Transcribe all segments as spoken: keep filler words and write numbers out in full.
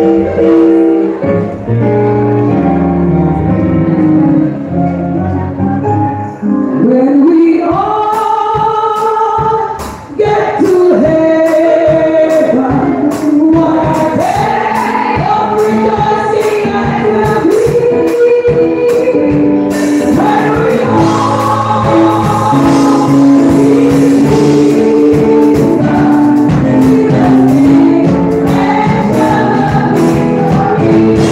When we all get to heaven, what a day of rejoicing it will be. When we all see Jesus, we will sing and shall be.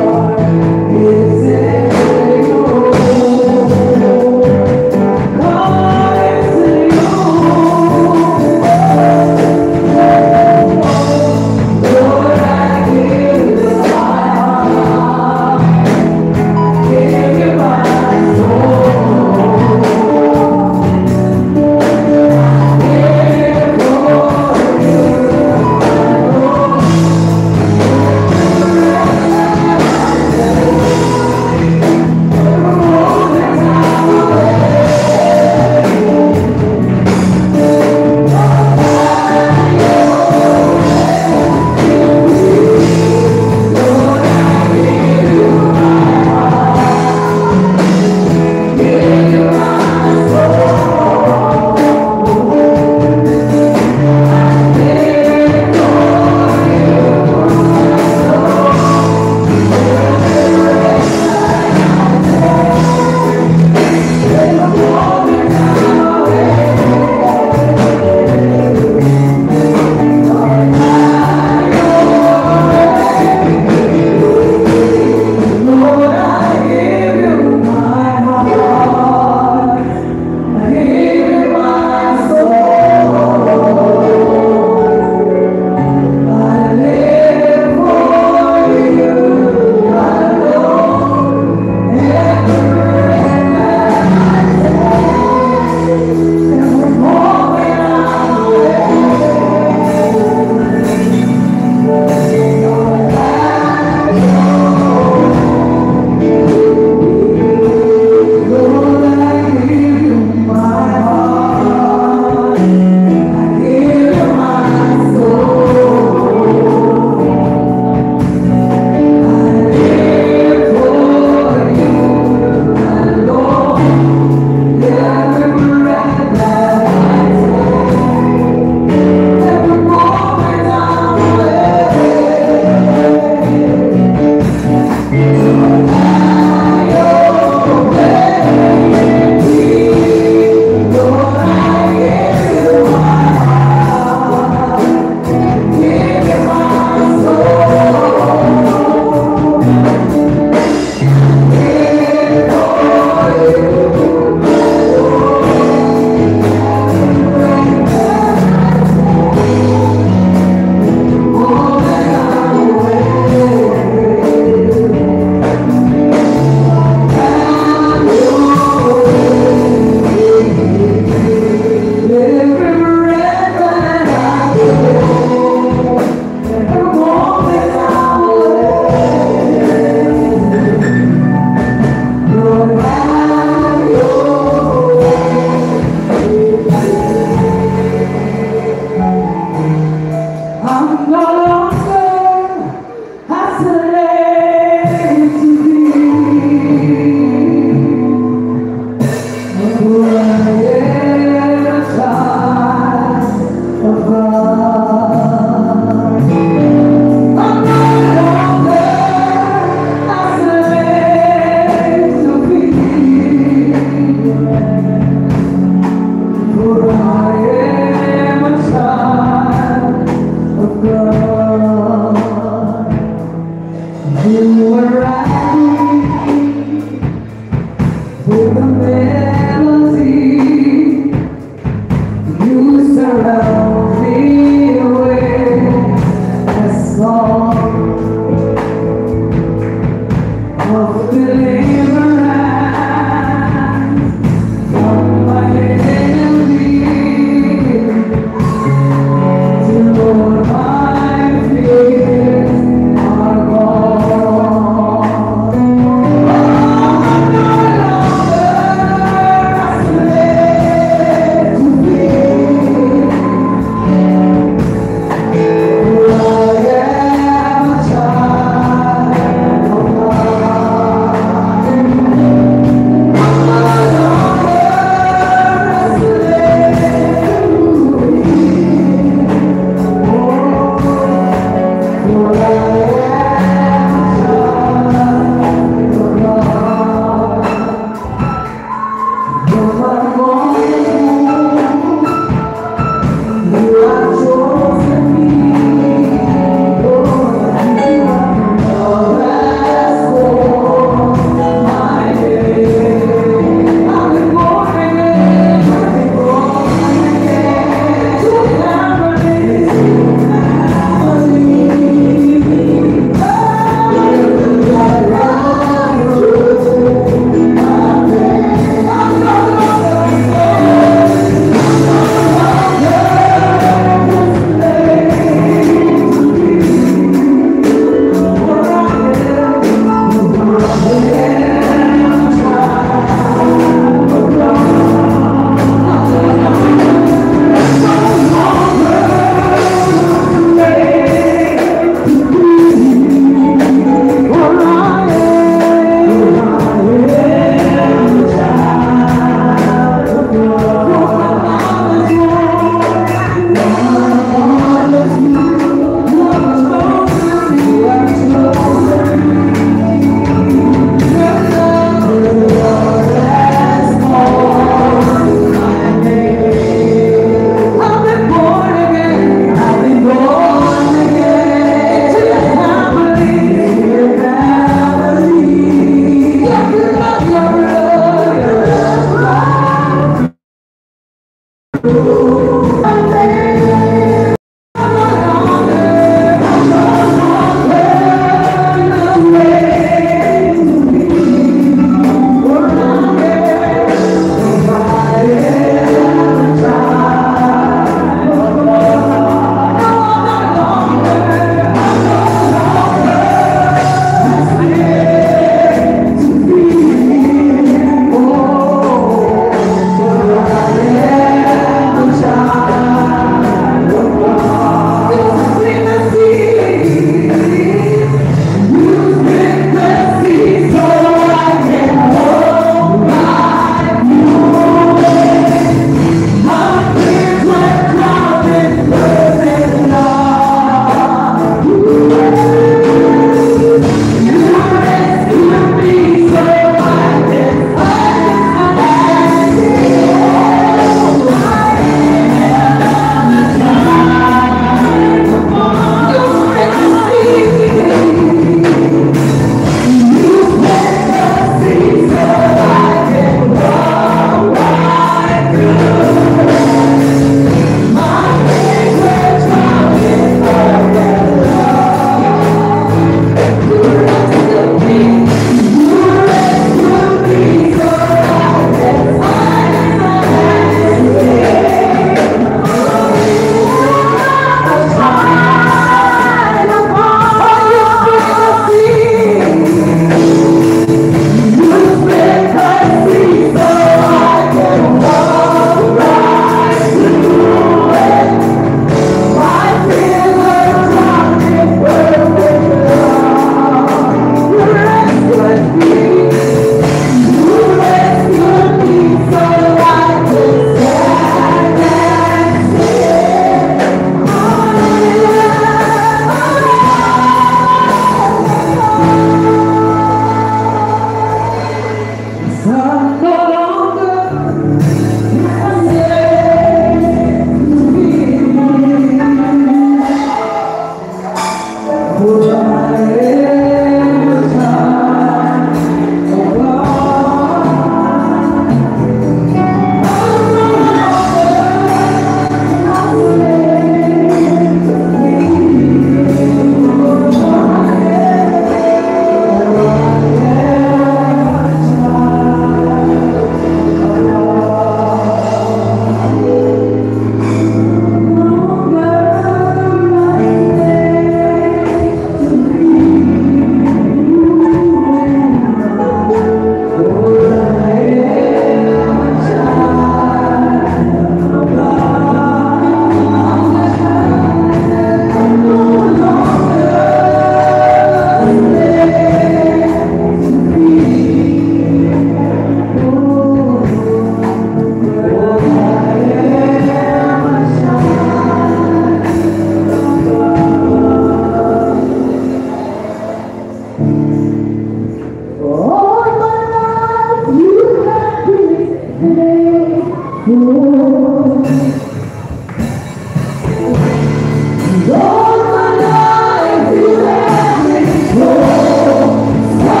All my life you have been so, so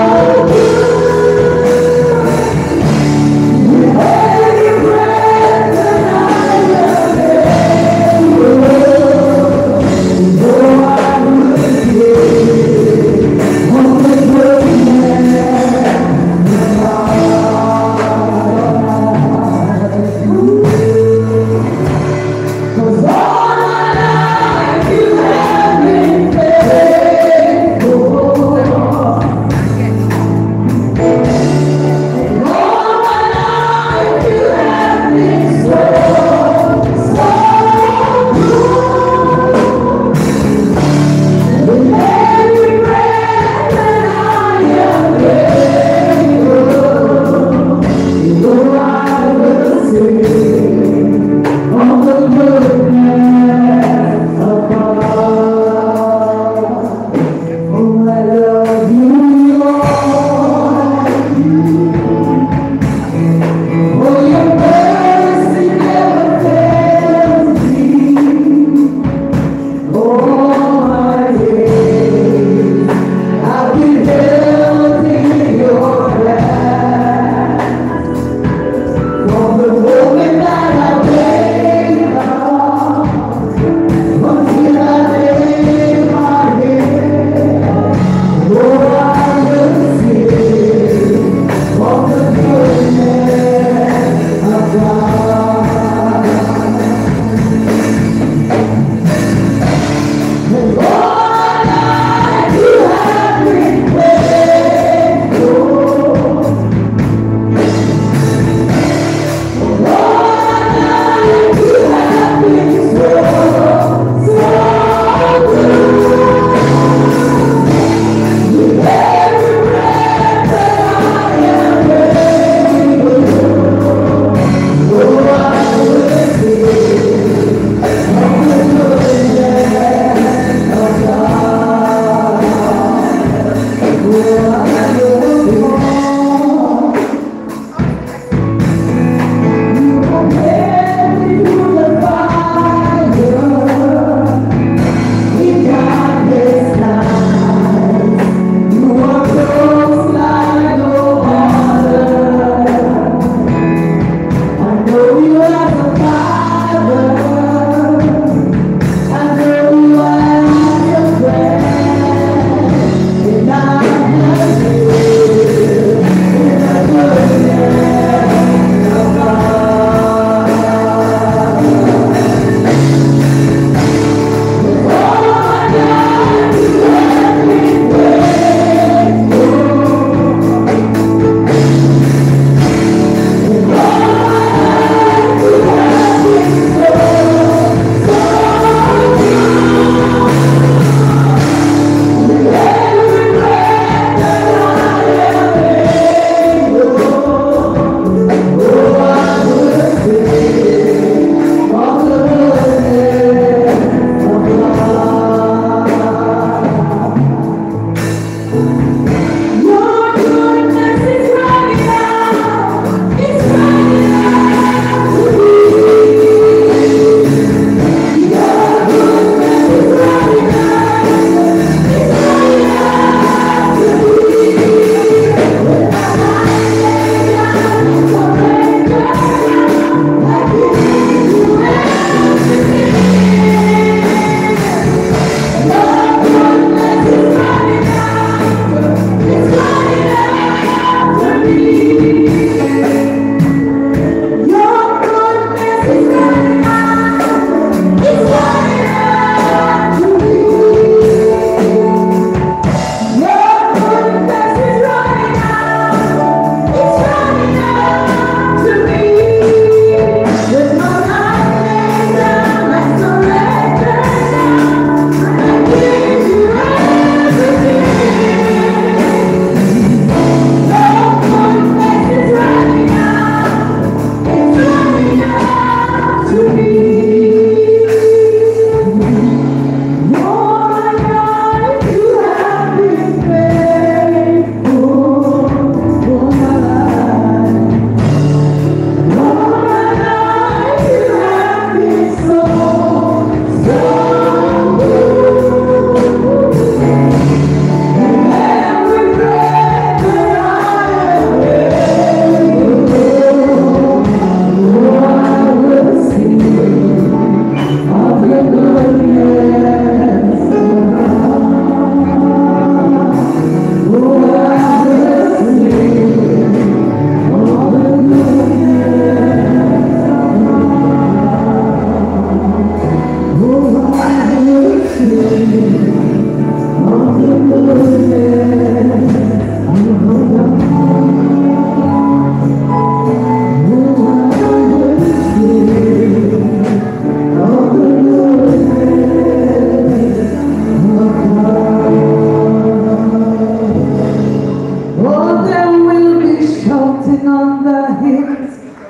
good. With every breath that I am able, though I would give on the greatness of God.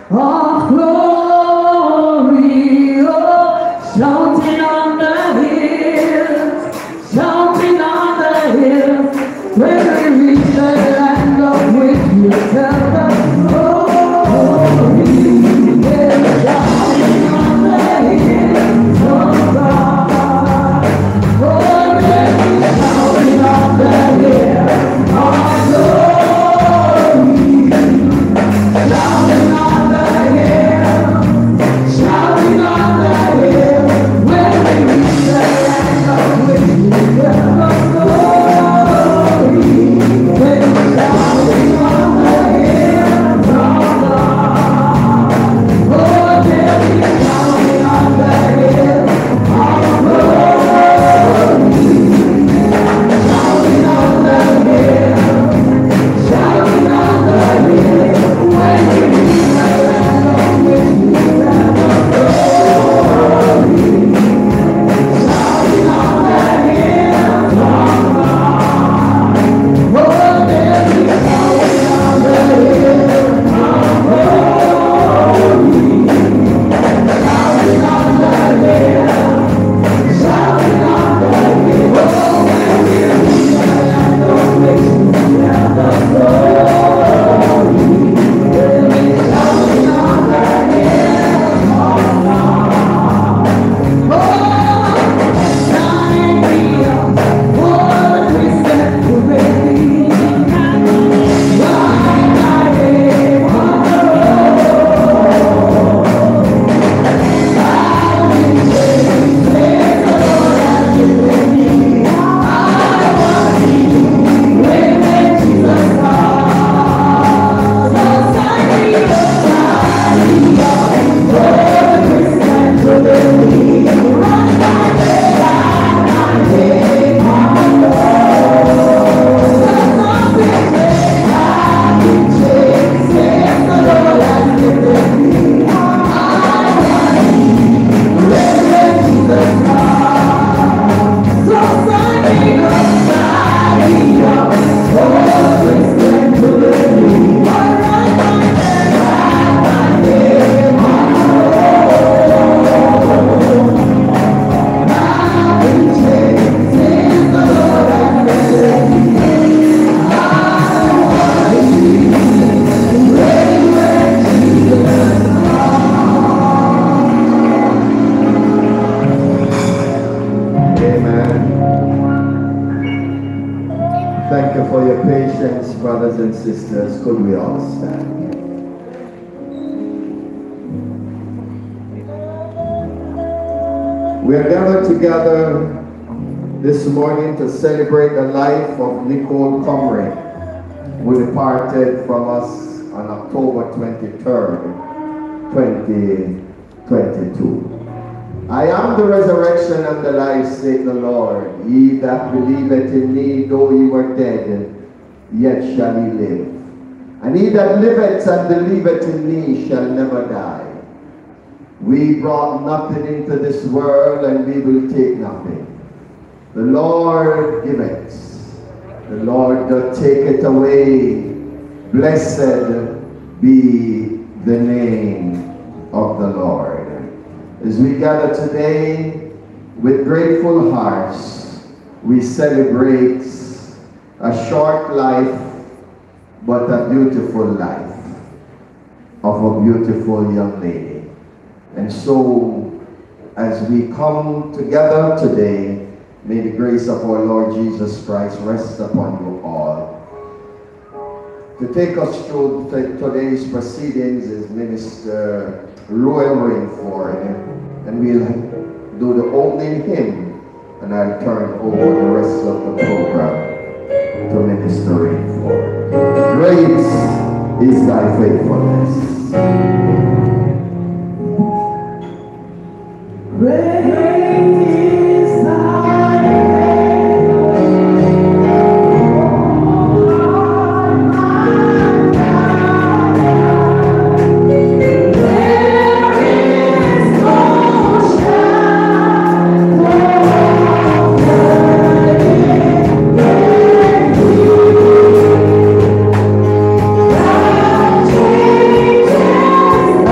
of glory, oh, shouting on the hills, shouting on the hills, when we reach the land of which you tell us glory, yeah, shouting on the hills of God, oh, yeah, shouting on the hills of glory, shouting on the hills, shouting on the hills, when we reach the land of which you tell us glory, when we're shouting on the hills of God, oh, yeah, we're shouting on the hills of glory, shouting on the hills, shouting on the hills, when we reach the land of which you tell us glory, shouting on the hills of God, oh, yeah, we're shouting on the hills of glory, shouting on the hills, shouting on the hills, oh, when we reach the land of which you tell us glory, yeah, we're shouting on the hills of God. Oh, shine me up for the Christian to believe. Shine my name on the road. I'll be chasing praise the Lord has given me. I want to be where Jesus comes. So sign me up, sign me up for the Christian to believe. Run my way, run my way on the road. I'll be chasing, I'll be chasing the Lord has given me. I want to be where Jesus comes. So sign me up, sign me up for the Christian to believe. Run my way, run my way on the road. I'll be chasing the Lord has given me. I want to be where Jesus Amen. Thank you for your patience, brothers and sisters. Could we all stand? We are gathered together this morning to celebrate the life of Nicole Comrie, who departed from us on October twenty-third, twenty twenty-two. I am the resurrection and the life, saith the Lord. He that believeth in me, though he were dead, yet shall he live. And he that liveth and believeth in me shall never die. We brought nothing into this world, and we will take nothing. The Lord giveth, the Lord doth take it away. Blessed be the name of the Lord. As we gather today with grateful hearts, we celebrate a short life, but a beautiful life of a beautiful young lady. And so, as we come together today, may the grace of our Lord Jesus Christ rest upon you all. To take us through today's proceedings is Minister Royal Rainford, and we'll do the opening hymn, and I'll turn over the rest of the program to Minister Rainford. Great is thy faithfulness. Great is thy faithfulness.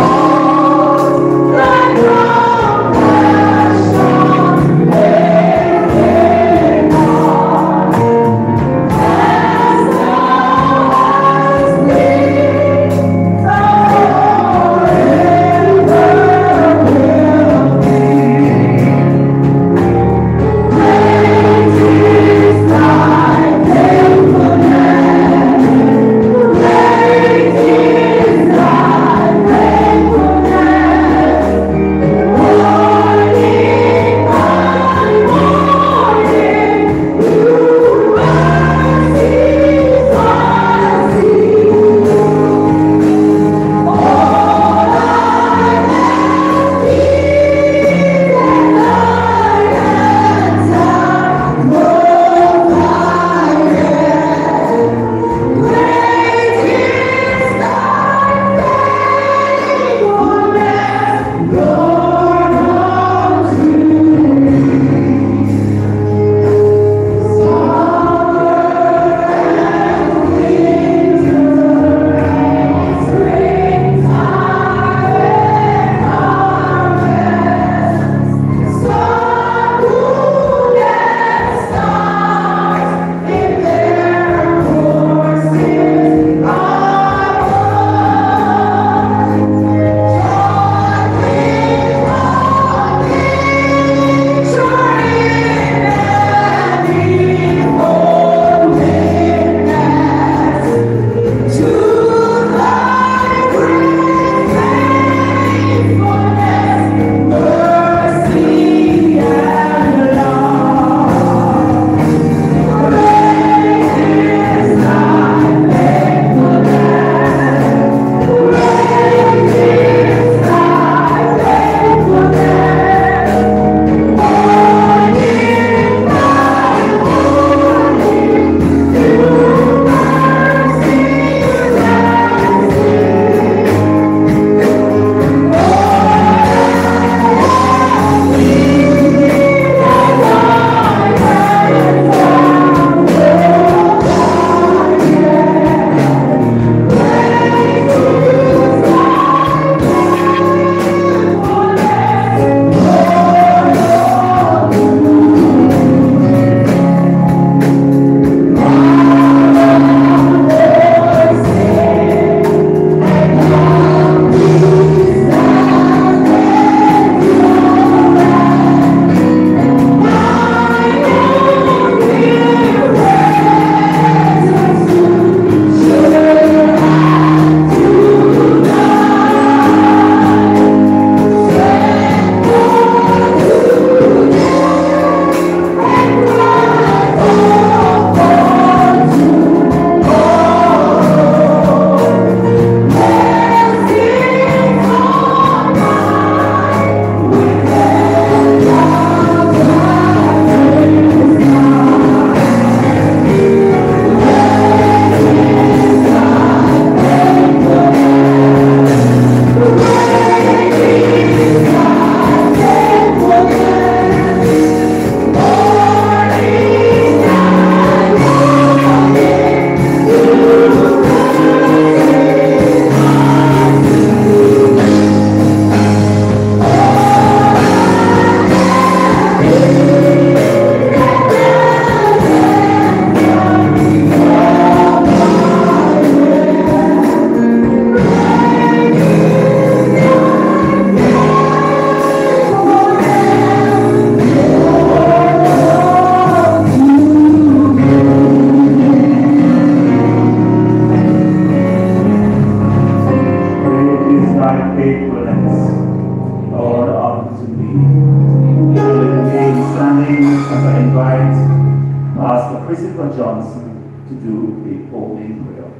to do the opening prayer.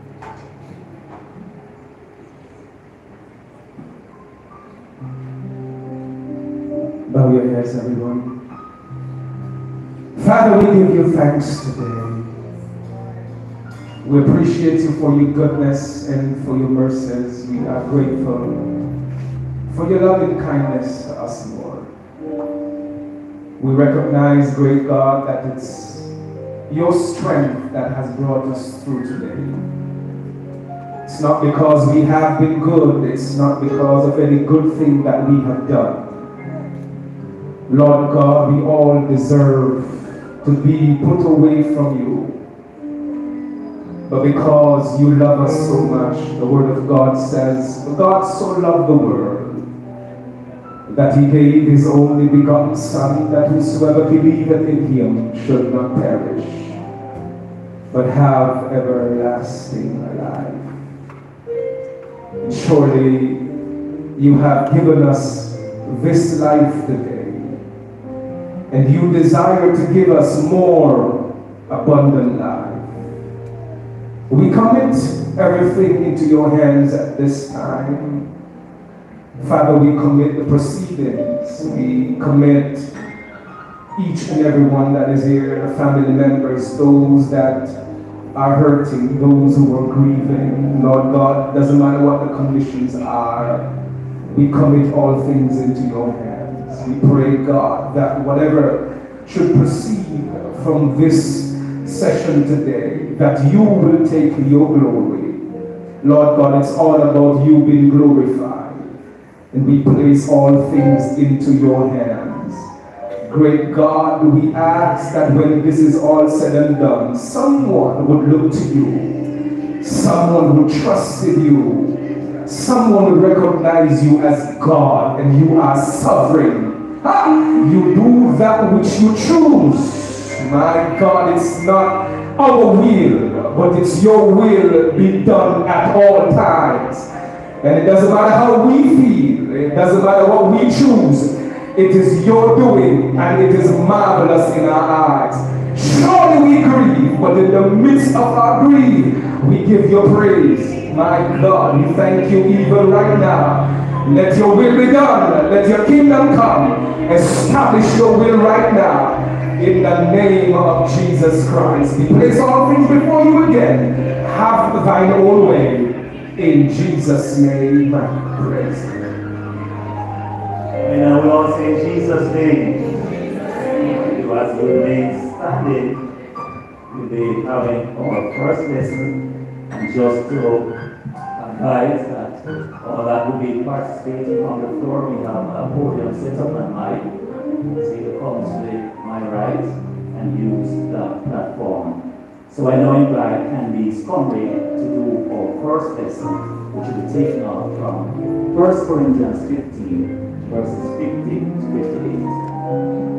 Bow your heads, everyone. Father, we give you thanks today. We appreciate you for your goodness and for your mercies. We are grateful for your loving kindness to us, Lord. We recognize, great God, that it's your strength that has brought us through today. It's not because we have been good. It's not because of any good thing that we have done. Lord God, we all deserve to be put away from you. But because you love us so much, the Word of God says, "For God so loved the world, that he gave his only begotten Son, that whosoever believeth in him should not perish, but have everlasting life." And surely you have given us this life today, and you desire to give us more abundant life. We commit everything into your hands at this time. Father, we commit the proceedings. We commit each and every one that is here, the family members, those that are hurting, those who are grieving. Lord God, doesn't matter what the conditions are, we commit all things into your hands. We pray, God, that whatever should proceed from this session today, that you will take your glory. Lord God, it's all about you being glorified. And we place all things into your hands. Great God, we ask that when this is all said and done, someone would look to you. Someone would trust in you. Someone would recognize you as God, and you are sovereign. Ha! You do that which you choose. My God, it's not our will, but it's your will be done at all times. And it doesn't matter how we feel, it doesn't matter what we choose, it is your doing, and it is marvelous in our eyes. Surely we grieve, but in the midst of our grief, we give you praise. My God, we thank you even right now. Let your will be done, let your kingdom come. Establish your will right now. In the name of Jesus Christ, we place all things before you again. Have thine own way. In Jesus' name, praise. And we all say in Jesus' name. You as we remain standing, we'll be having our first lesson. And just to advise that all that will be participating on the floor, we have a podium set up on mic. So you come to my right and use that platform. So I now invite Candice Conway to do our first lesson, which will be taken off from First Corinthians fifteen, verses fifteen to fifty-eight.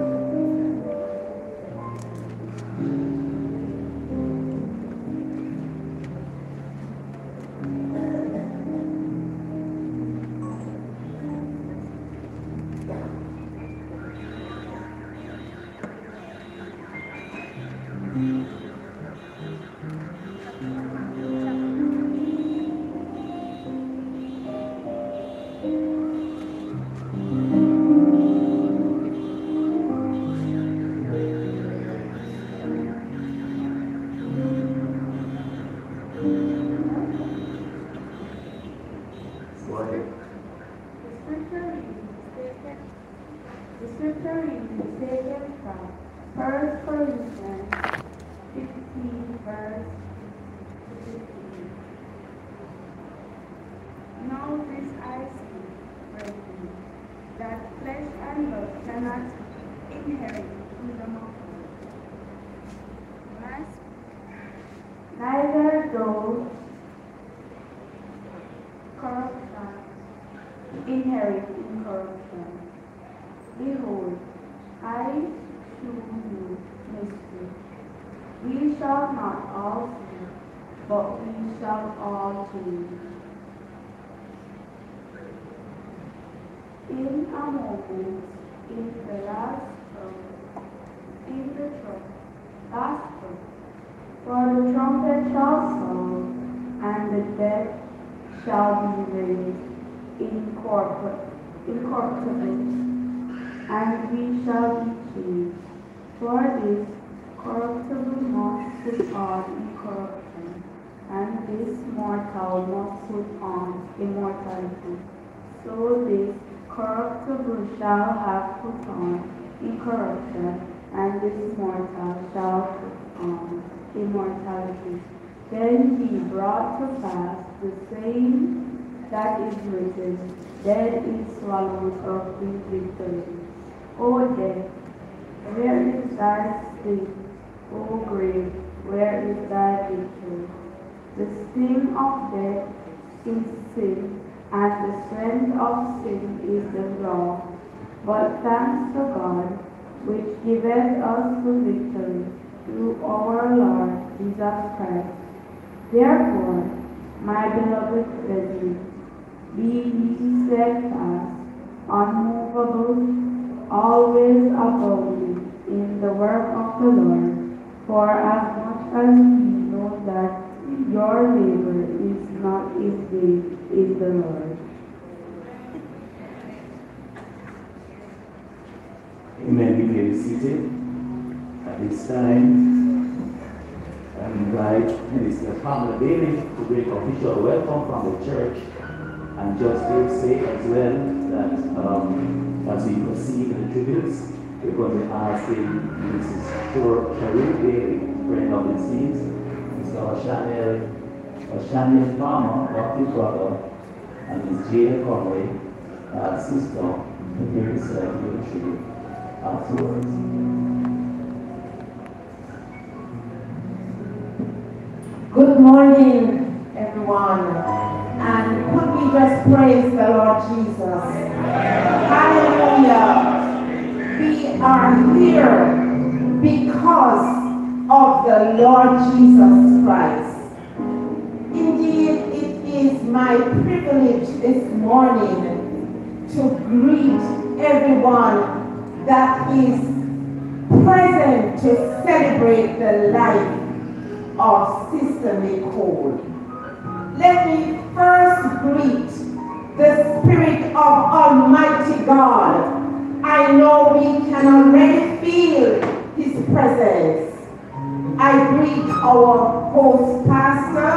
Neither those corruption inherit incorruption. Behold, I shew you mystery. We shall not all see, but we shall all change. In a moment, in the last trouble, in the trouble, last trouble, For the trumpet shall sound, and the dead shall be raised incorpor- incorruptible, and we shall be changed. For this corruptible must put on incorruption, and this mortal must put on immortality. So this corruptible shall have put on incorruption, and this mortal shall put on immortality. Then he brought to pass the saying that is written, death is swallowed up in victory. O death, where is thy sting? O grave, where is thy victory? The sting of death is sin, and the strength of sin is the law. But thanks to God, which giveth us the victory through our Lord Jesus Christ. Therefore, my beloved brethren, be ye steadfast, unmovable, always abounding in the work of the Lord, for as much as ye know that your labor is not in vain in the Lord. Amen. You may be seated. At this time, I invite Minister Pamela Bailey to bring official welcome from the church, and just to say as well that um, as we proceed in the tributes, we're going to ask Missus Cheryl Bailey, friend of the seats, Mister O'Shaniel, O'Shaniel Palmer, Doctor Brother, and Miss Jane Conway, uh, sister, to hear the select the tribute afterwards. Good morning, everyone, and could we just praise the Lord Jesus? Hallelujah! We are here because of the Lord Jesus Christ. Indeed, it is my privilege this morning to greet everyone that is present to celebrate the life of Sister Nicole. Let me first greet the Spirit of Almighty God. I know we can already feel His presence. I greet our host pastor,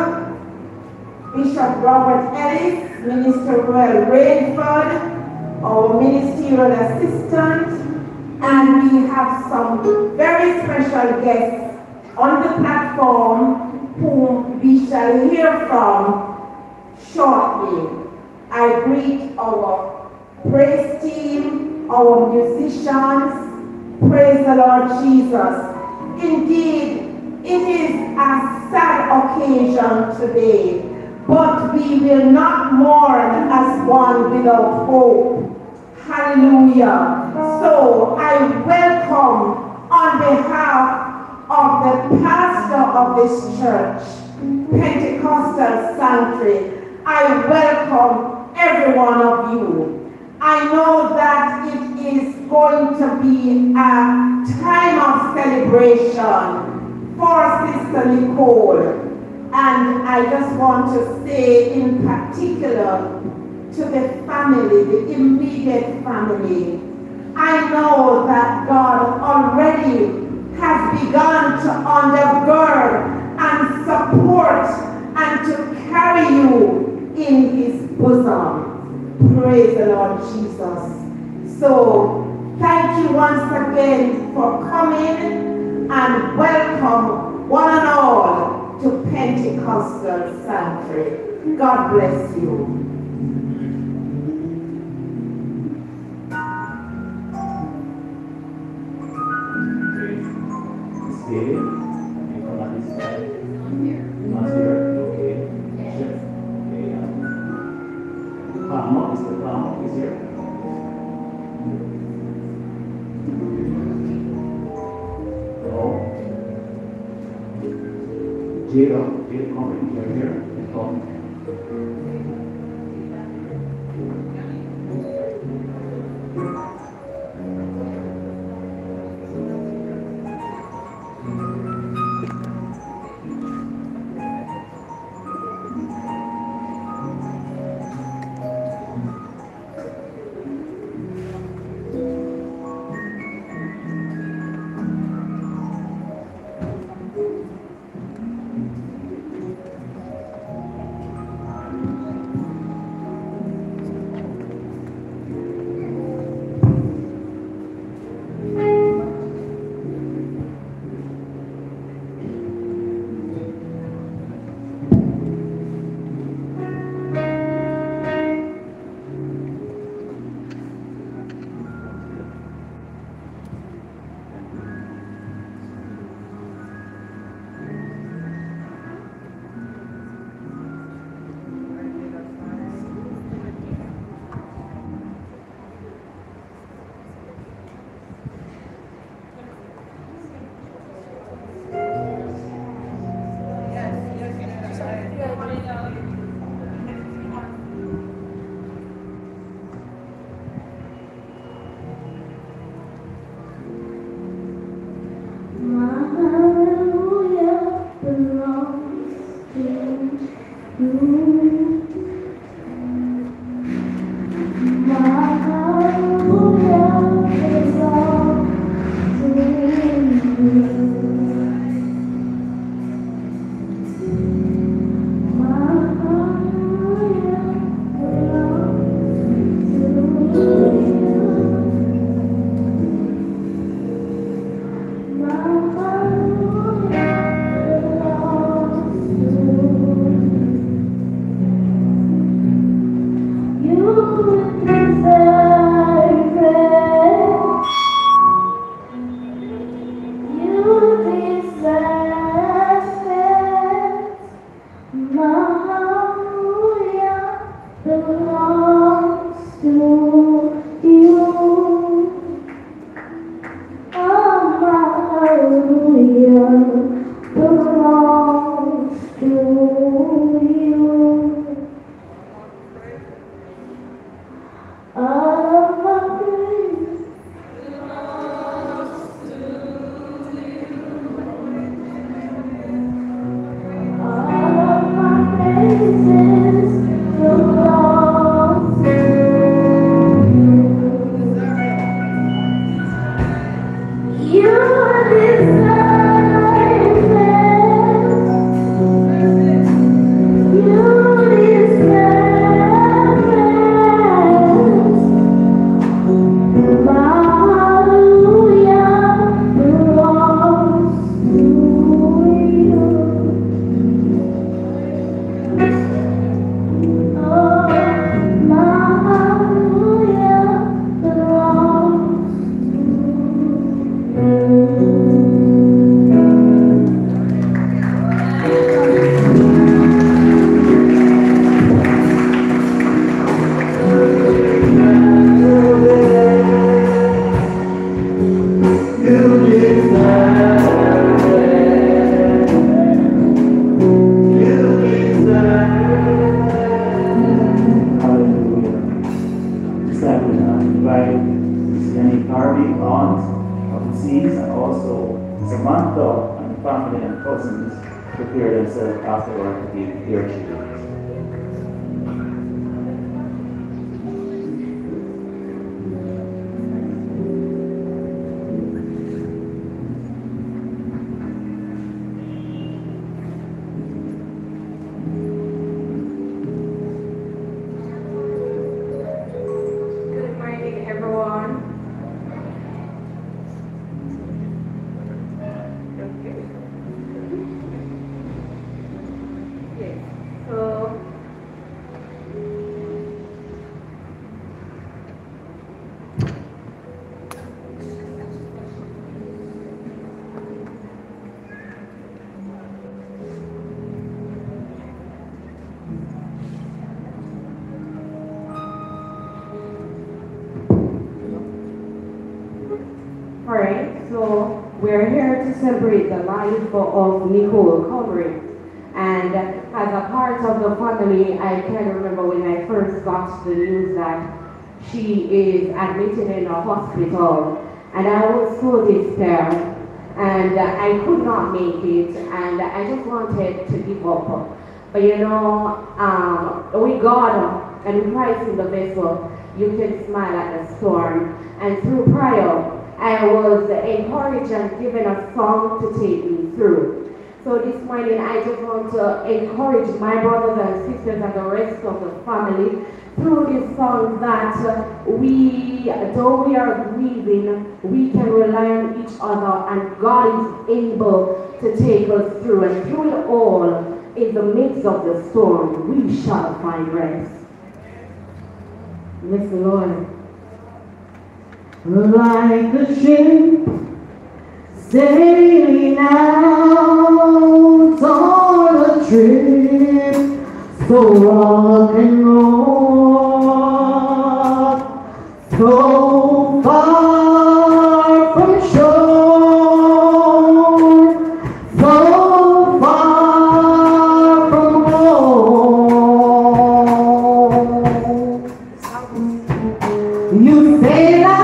Bishop Robert Ellis, Minister Royal Rainford, our ministerial assistant, and we have some very special guests on the platform whom we shall hear from shortly. I greet our praise team, our musicians. Praise the Lord Jesus. Indeed, it is a sad occasion today, but we will not mourn as one without hope. Hallelujah. So I welcome on behalf of the pastor of this church, Pentecostal Sanctuary, I welcome every one of you. I know that it is going to be a time of celebration for Sister Nicole, and I just want to say in particular to the family, the immediate family, I know that God already has begun to undergird and support and to carry you in His bosom. Praise the Lord Jesus. So, thank you once again for coming, and welcome one and all to Pentecostal Sanctuary. God bless you. David, you come on this side. I'm here. Not here? Okay. Sure. Okay, yeah. Palmer, Mister Palmer is here. Hello. Jada, Jada, come in. You're here. Come. We're here to celebrate the life of Nicole Comrie. And as a part of the family, I can remember when I first got the news that she is admitted in a hospital. And I was so despaired. And I could not make it. And I just wanted to give up. But you know, um, with God and with Christ in the vessel, you can smile at the storm. And through prayer, I was encouraged and given a song to take me through. So this morning, I just want to encourage my brothers and sisters and the rest of the family through this song that we, though we are grieving, we can rely on each other, and God is able to take us through. And through it all, in the midst of the storm, we shall find rest. Bless the Lord. Like a ship sailing out on a trip, so rock and roll, so far from shore, so far from home. You say that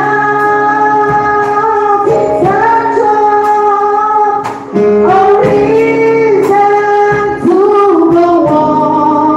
a reason to go on.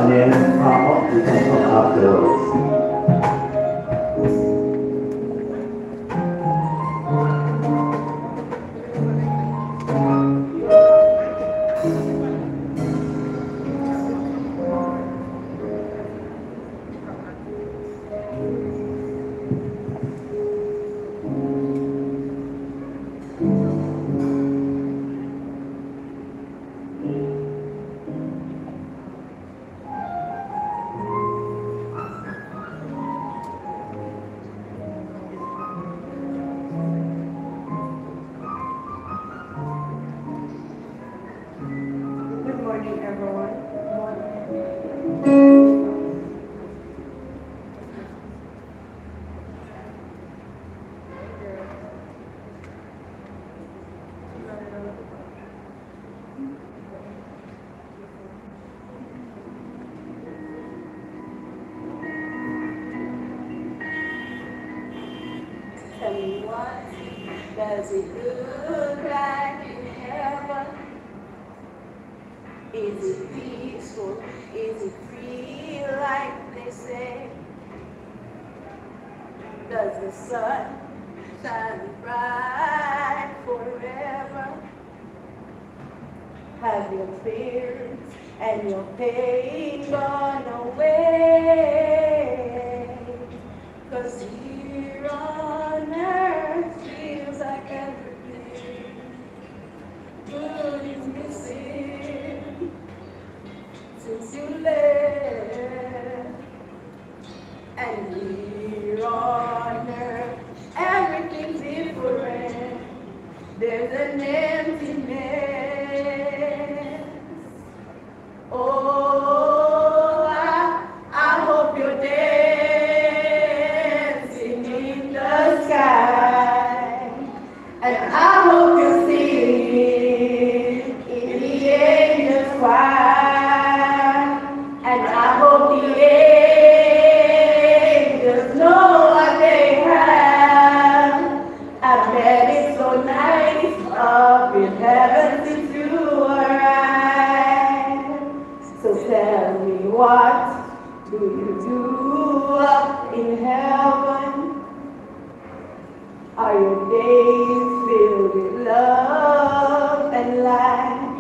Daniel Palmer, you can come afterwards. Tell me what does it look like in heaven? Is it peaceful? Is it free like they say? Does the sun shine bright forever? Have your fears and your pain gone away? 'Cause here on earth feels like everything good is missing since you left. And here on earth everything's different. There's an emptiness. Oh, I, I hope you're dancing in the sky, and I hope you're singing in the angels' choir, and I hope the angels know what they have. I bet it's so nice up in heaven since you arrived. So tell me, what do you do up in heaven? Are your days filled with love and light?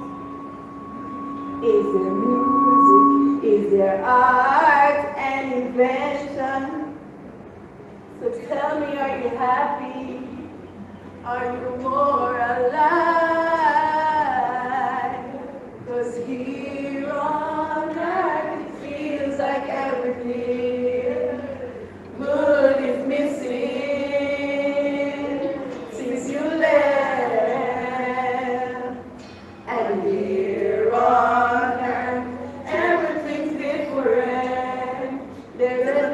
Is there music? Is there art and invention? So tell me, are you happy? Are you more alive? 'Cause here on earth it feels like everything good is missing since you left. And here on earth everything's different. There's an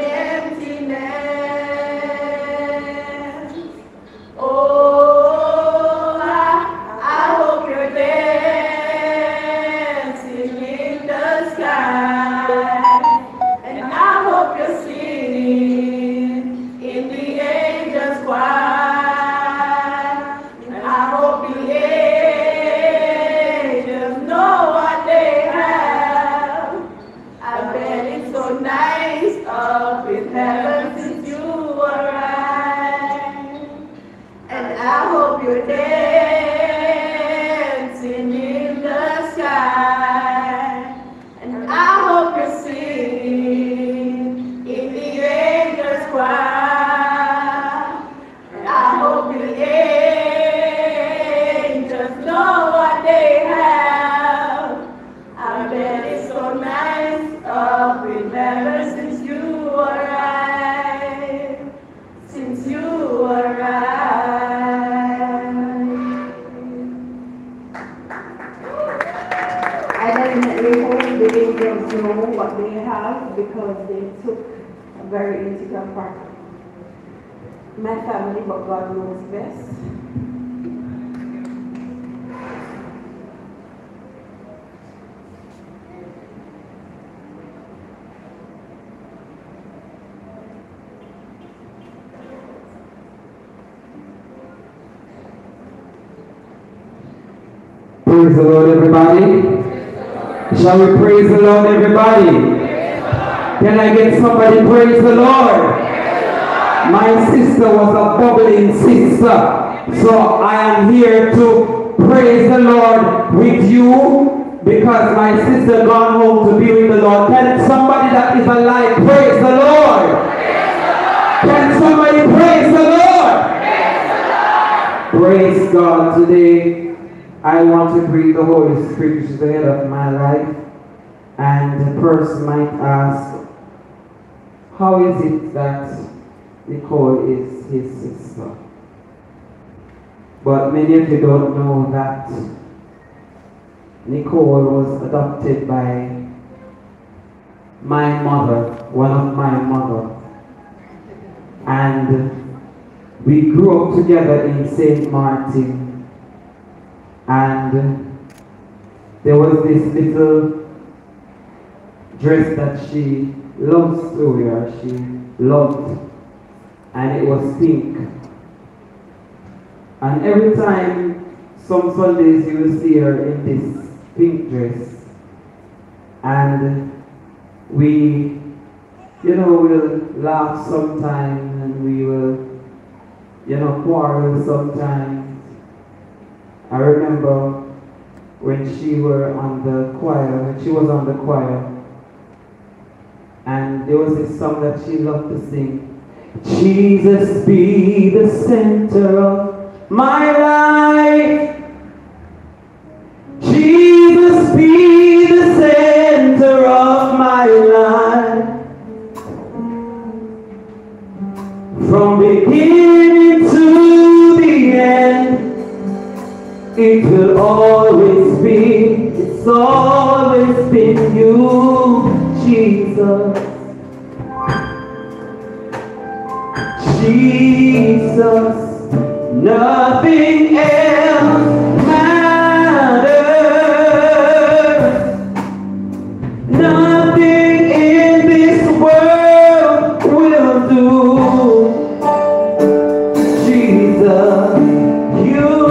emptiness. Oh, I, I hope you're dancing in the sky, and I hope you're singing in the angels' choir, and I hope the angels know what they have. I bet it's so nice up in heaven since you arrived. And I hope you're dancing in the sky, and I hope you're singing in the angels' choir, and I hope the angels know what they have. I bet it's so nice up in heaven since you arrived, since you arrived. I definitely hope the angels know what they have, because they took a very integral part of my family, but God knows best. Praise the Lord, everybody. Shall we praise the Lord, everybody? Can I get somebody praise the Lord? My sister was a bubbling sister, so I am here to praise the Lord with you because my sister gone home to be with the Lord. Can somebody that is alive praise the Lord? Can somebody praise the Lord? Praise God. Today I want to bring the Holy Spirit to the head of my life, and the person might ask, how is it that Nicole is his sister? But many of you don't know that Nicole was adopted by my mother, one of my mother. And we grew up together in Saint Martin. And there was this little dress that she loves to wear, she loved, and it was pink. And every time, some Sundays you will see her in this pink dress. And we, you know, will laugh sometimes, and we will, you know, quarrel sometimes. I remember when she were on the choir, when she was on the choir, and there was this song that she loved to sing. Jesus be the center of my life. Jesus be the center of my life. From beginning to the end, it will always be, it's always been you, Jesus. Jesus, nothing else matters. Nothing in this world will do. Jesus, you.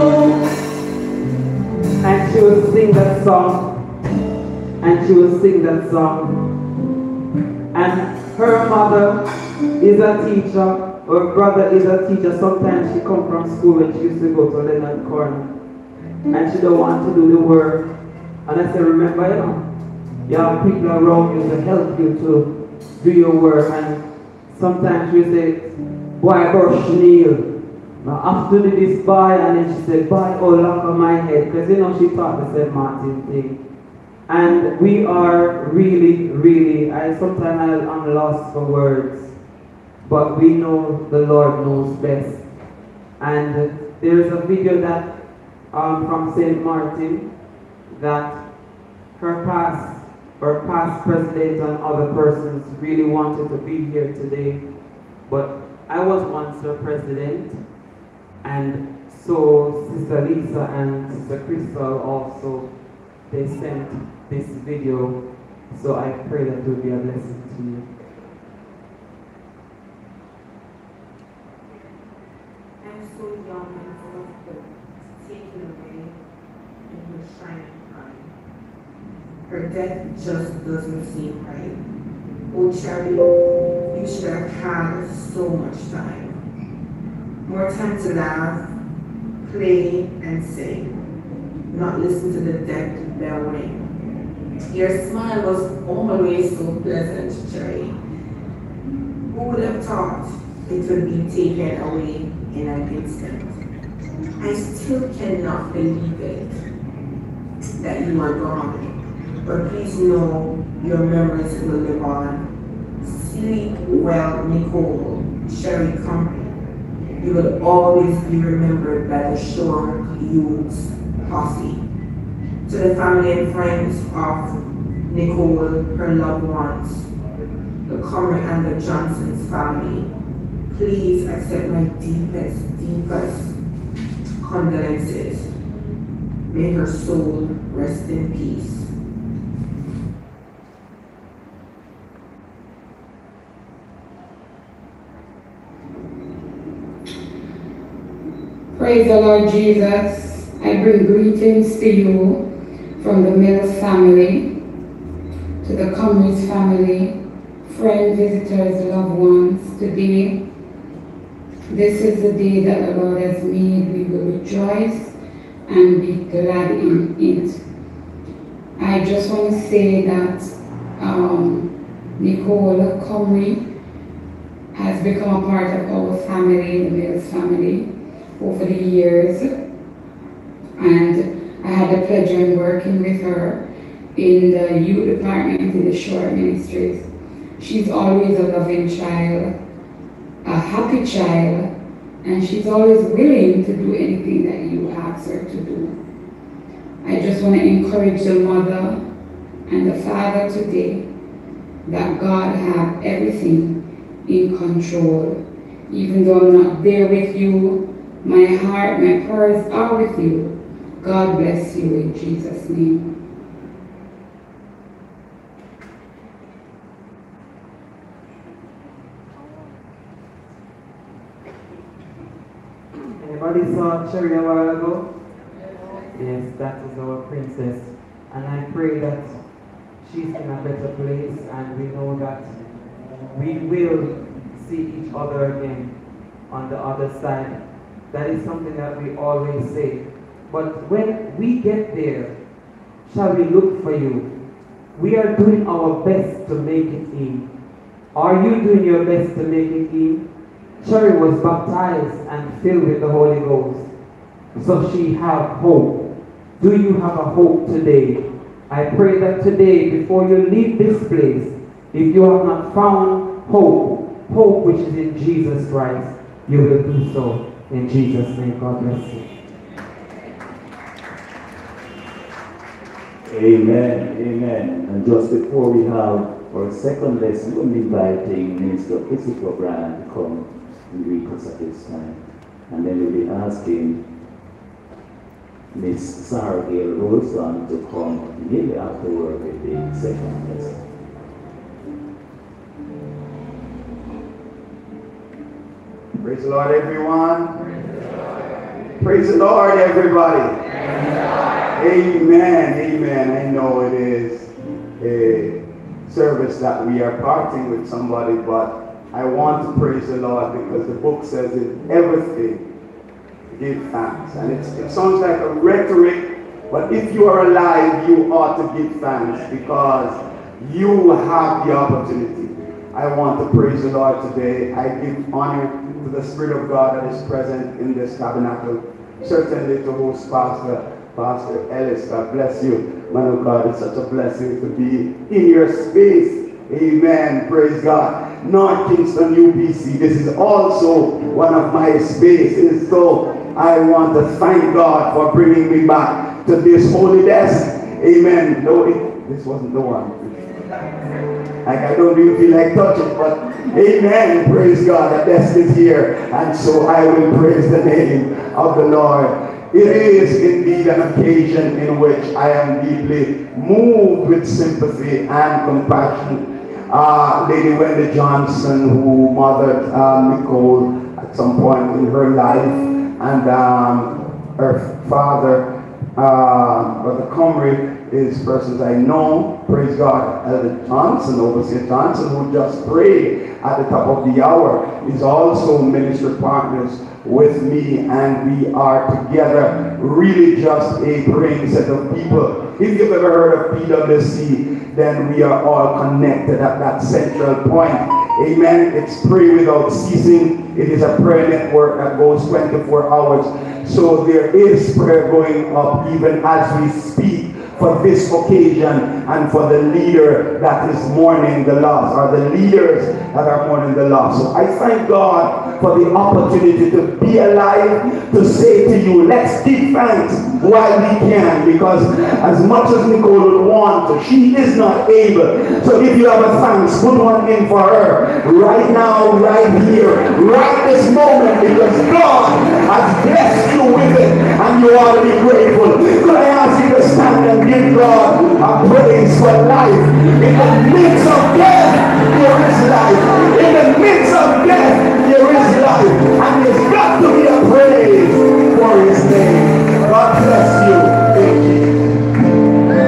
And she will sing that song. And she will sing that song. And her mother is a teacher. Her brother is a teacher. Sometimes she come from school when she used to go to Leonard Corner. And she don't want to do the work. And I said, remember, you know, you have people around you to help you to do your work. And sometimes we say, boy, brush Neil. Now after this boy, and then she said, boy, oh, lock on my head. Because you know, she taught the Saint Martin thing. And we are really, really, I sometimes I'm lost for words. But we know the Lord knows best. And there is a video that um, from Saint Martin that her past, her past president and other persons really wanted to be here today. But I was once her president, and so Sister Lisa and Sister Crystal also, they sent this video. So I pray that it will be a blessing to you. So young and full of hope, taken away in her shining prime. Her death just doesn't seem right. Oh, Cherry, you should have had so much time. More time to laugh, play, and sing. Not listen to the death bell ring. Your smile was always so pleasant, Cherry. Who would have thought it would be taken away in an instant? I still cannot believe it that you are gone, but please know your memories will live on. Sleep well, Nicole, Sherry Company. You will always be remembered by the Shore Youths Posse. To the family and friends of Nicole, her loved ones, the Comrie and the Johnson's family, please accept my deepest, deepest condolences. May her soul rest in peace. Praise the Lord Jesus. I bring greetings to you from the Mills family, to the Cummings family, friends, visitors, loved ones, today, this is the day that the Lord has made. We will rejoice and be glad in it. I just want to say that um, Nicole Comrie has become a part of our family, the Mills family, over the years. And I had the pleasure of working with her in the youth department in the Short Ministries. She's always a loving child, a happy child, and she's always willing to do anything that you ask her to do. I just want to encourage the mother and the father today that God have everything in control. Even though I'm not there with you, my heart, my prayers are with you. God bless you in Jesus' name. Anybody saw Cherry a while ago? Yes, that is our princess. And I pray that she's in a better place, and we know that we will see each other again on the other side. That is something that we always say. But when we get there, shall we look for you? We are doing our best to make it in. Are you doing your best to make it in? Cherry was baptized and filled with the Holy Ghost, so she have hope. Do you have a hope today? I pray that today, before you leave this place, if you have not found hope, hope which is in Jesus Christ, you will do so in Jesus' name. God bless you. Amen, amen. And just before we have our second lesson, we'll be inviting Minister Christopher Brand to come and greet us at this time. And then we'll be asking Miss Sarah Gail Rolson to come immediately afterward with the second lesson. Praise the Lord, everyone. Praise the Lord, everybody. Amen, amen. I know it is a service that we are parting with somebody, but I want to praise the Lord because the book says in everything, give thanks. And it's, it sounds like a rhetoric, but if you are alive, you ought to give thanks because you have the opportunity. I want to praise the Lord today. I give honor to the Spirit of God that is present in this tabernacle. Certainly to host Pastor, Pastor Ellis. God bless you. Man of God, it's such a blessing to be in your space. Amen. Praise God. North Kingston U P C. This is also one of my spaces. So I want to thank God for bringing me back to this holy desk. Amen. No, it, this wasn't the one. Like I don't even feel like touching, but amen. Praise God. The desk is here. And so I will praise the name of the Lord. It is indeed an occasion in which I am deeply moved with sympathy and compassion. Uh, Lady Wendy Johnson, who mothered um, Nicole at some point in her life, and um, her father, uh, Brother Comrie, is persons I know. Praise God. Elder Johnson, Overseer Johnson, who just prayed at the top of the hour, is also ministry partners with me, and we are together, really just a praying set of people. If you've ever heard of P W C, then we are all connected at that central point. Amen. It's pray without ceasing. It is a prayer network that goes twenty-four hours. So there is prayer going up even as we speak for this occasion and for the leader that is mourning the loss, or the leaders that are mourning the loss. So I thank God for the opportunity to be alive, to say to you, let's give thanks while we can, because as much as Nicole would want to, she is not able. So if you have a thanks, put one in for her right now, right here, right this moment, because God has blessed you with it and you ought to be grateful. Could I ask you to stand and give God a praise for life? In the midst of death, there is life. In the midst of death, there is life. And there's got to be a praise for his name. God bless you. Thank you.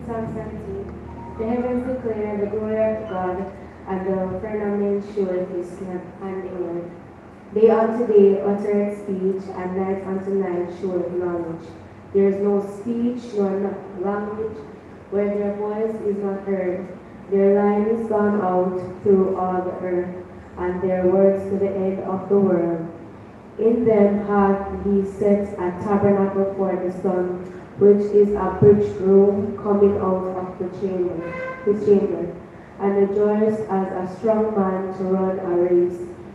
Psalm seventeen. The heavens declare the glory of God, and the firmament showeth his handiwork. Day unto day uttereth speech, and night unto night showeth knowledge. There is no speech nor no language where their voice is not heard. Their line is gone out through all the earth, and their words to the end of the world. In them hath he set a tabernacle for the sun, which is a bridegroom coming out of the chamber, his chamber, and rejoiced as a strong man to run a race.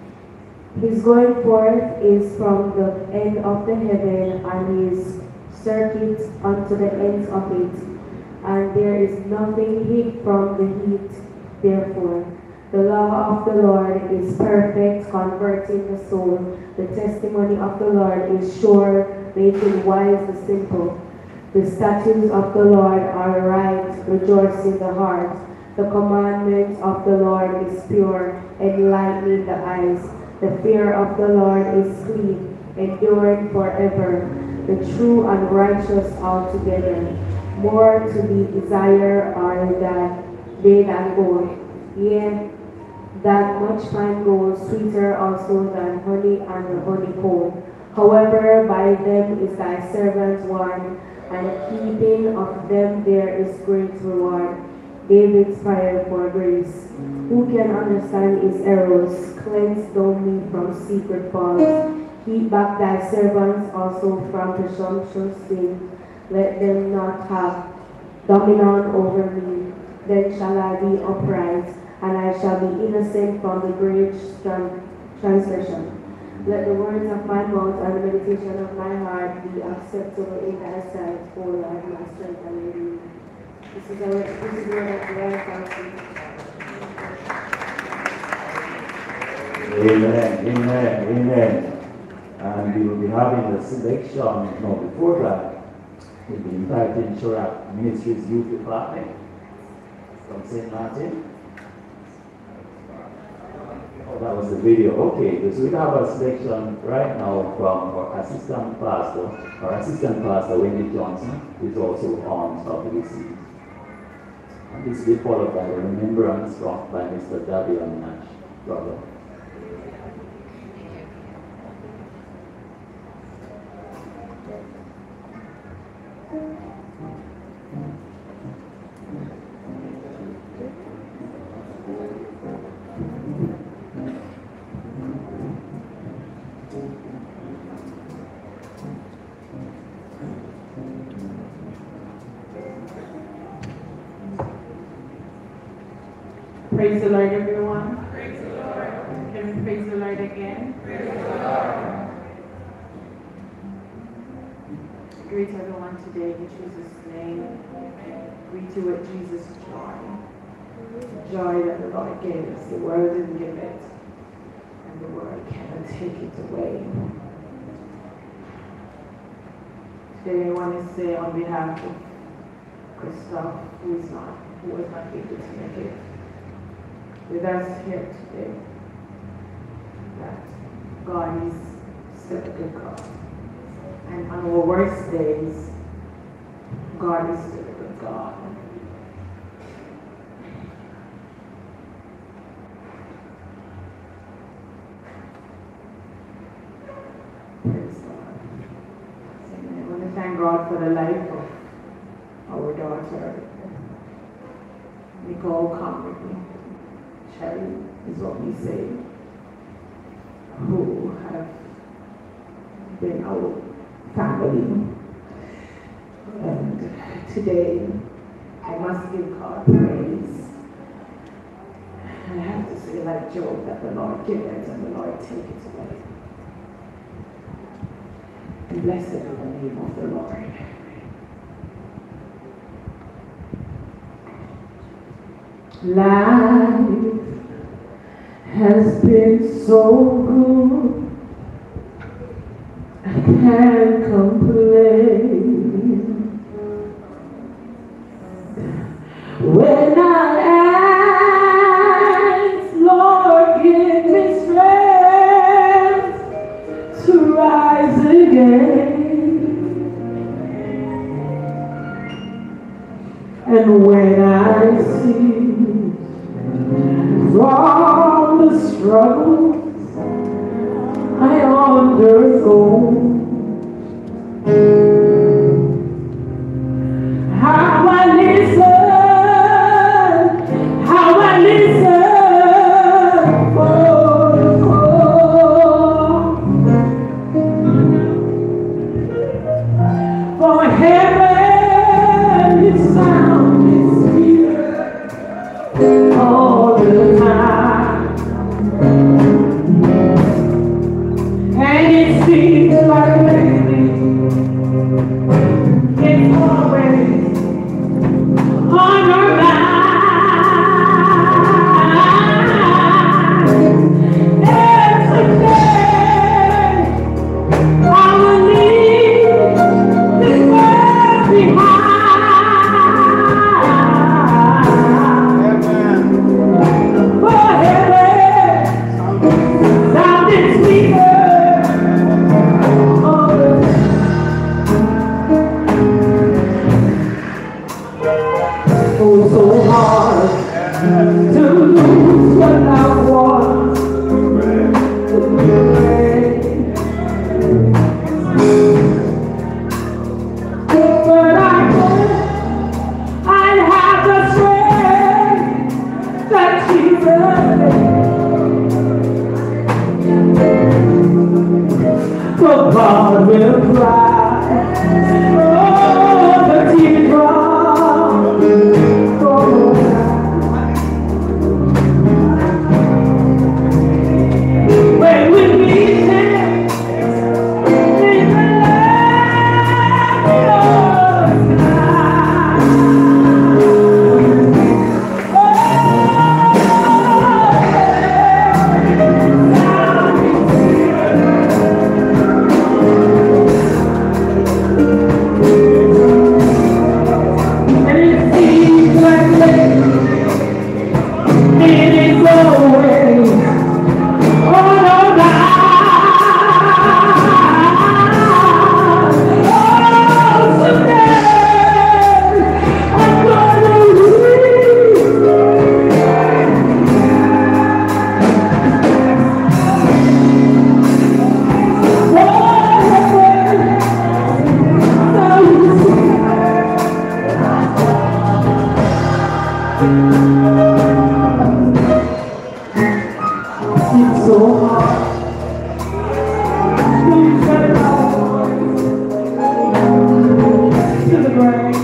His going forth is from the end of the heaven, and his circuit unto the ends of it, and there is nothing hid from the heat. Therefore, the law of the Lord is perfect, converting the soul. The testimony of the Lord is sure, making wise the simple. The statutes of the Lord are right, rejoicing the heart. The commandment of the Lord is pure, enlightening the eyes. The fear of the Lord is clean, enduring forever. The true and righteous altogether. More to be desired are that they that go, yea, that much fine gold, sweeter also than honey and the honeycomb. However, by them is thy servant warned, and keeping of them there is great reward. David's prayer for grace. Who can understand his errors? Cleanse thou me from secret faults. Keep back thy servants also from presumptuous sin. Let them not have dominion over me. Then shall I be upright, and I shall be innocent from the great transgression. Let the words of my mouth and the meditation of my heart be acceptable in thy sight, O Lord, my strength and redeemer. This is the word of the Lord. Amen, amen, amen. And we will be having a selection. No, before that, we'll be inviting Shorak Ministries Youth Department from Saint Martin. Oh, that was the video. Okay, so we have a selection right now from our assistant pastor, our assistant pastor Wendy Johnson, who is also on top of the seat. And this will be followed by a remembrance from by Mister Davion Nash, brother. Praise the Lord, everyone. Praise the Lord. Can we praise the Lord again? Praise the Lord. Greet everyone today in Jesus' name. Greet you with Jesus' joy. Joy that the Lord gave us. The world didn't give it, and the world cannot take it away. Today I want to say on behalf of Christoph, who is not, who was not able to make it with us here today, that God is still a good God. And on our worst days, God is still a good God. Praise God. Amen. I want to thank God for the life of our daughter, Nicole Comrie. Sherry is what we say, who have been our family. And today, I must give God praise. And I have to say, like Job, that the Lord give it and the Lord take it away. And blessed be the name of the Lord. Life has been so good, I can't complain. When I ask, Lord, give me strength to rise again. And when I see from the struggles I undergo, how I listen, how I listen for the call, for heaven sound is here all the time, and it seems like lately it's always on our mind. Every day I will leave this world behind. For heaven sounding sweeter all the time. Oh, so hard to lose what I want. But I know I have the strength that Jesus gave. So God will cry, oh, the teardrop. When we meet Him in the land beyond the sky. And it seems like lately it is always all around. Oh, someday I'm gonna leave. It's so hard. Please let it all to the grave.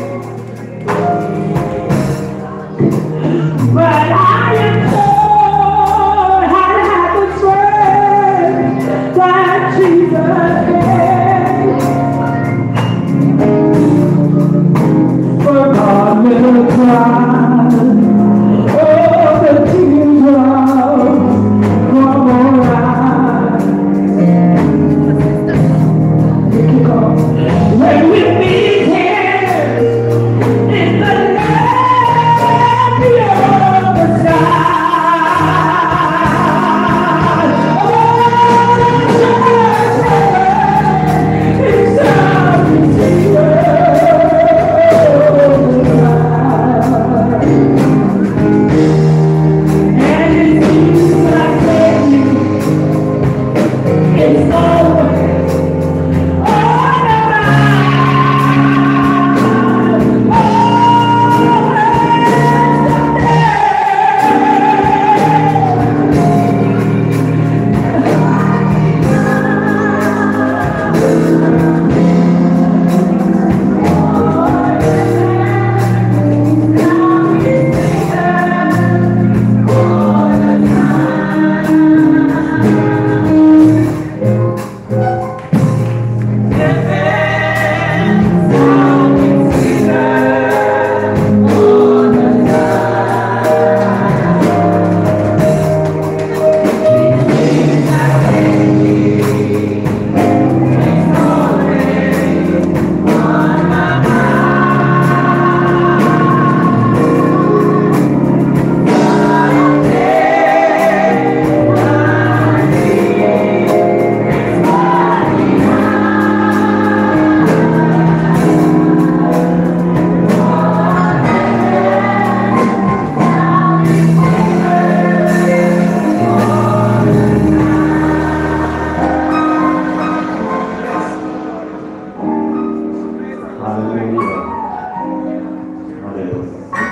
But I am sure I have the strength that Jesus gave. For God will cry, oh, the teardrops from our eyes. When we meet Him in the land beyond the sky. Oh, it sounds sweeter all the time. Jesus.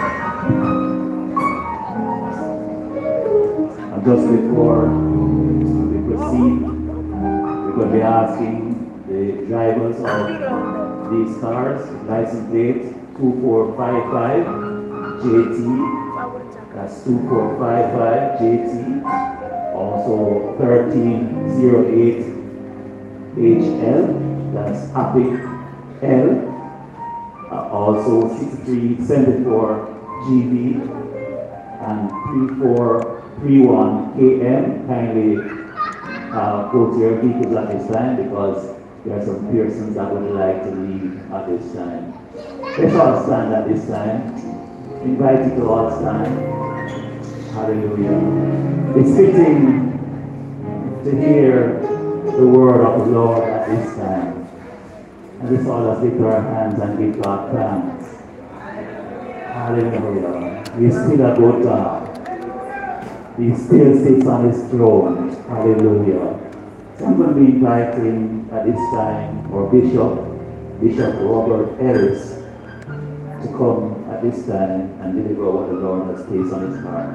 And just before we proceed, we're going to be asking the drivers of these cars, license plate two four five five J T, that's two four five five J T, also thirteen oh eight H L, that's Happy L, uh, also sixty-three seventy-four G B, and three four three one K M. Kindly uh, go to your vehicles at this time because there are some persons that would like to leave at this time. Let's all stand at this time. Invite you to all stand. Hallelujah. It's fitting to hear the word of the Lord at this time. And let's all just lift our hands and give God thanks. Hallelujah. He's still a good God. He still sits on his throne. Hallelujah. So I'm going to be inviting at this time our Bishop, Bishop Robert Ellis, to come at this time and deliver what the Lord has placed on his heart.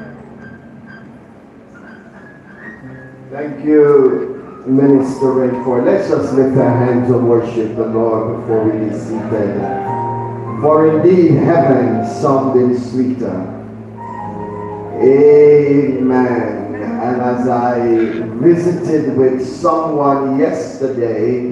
Thank you, Minister Rainford. Let's just lift our hands and worship the Lord before we be seated. For indeed heaven something sweeter. Amen. And as I visited with someone yesterday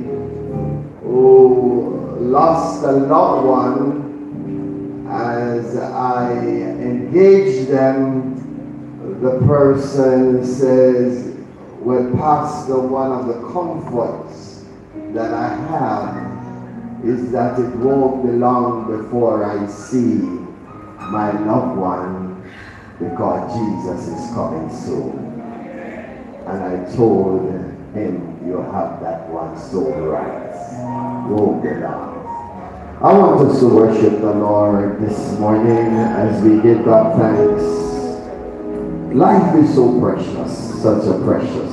who lost a loved one, as I engaged them, the person says, well, Pastor, one of the comforts that I have is that it won't be long before I see my loved one, because Jesus is coming soon. And I told him, you have that one so right. Won't be long. I want us to worship the Lord this morning as we give God thanks. Life is so precious, such a precious.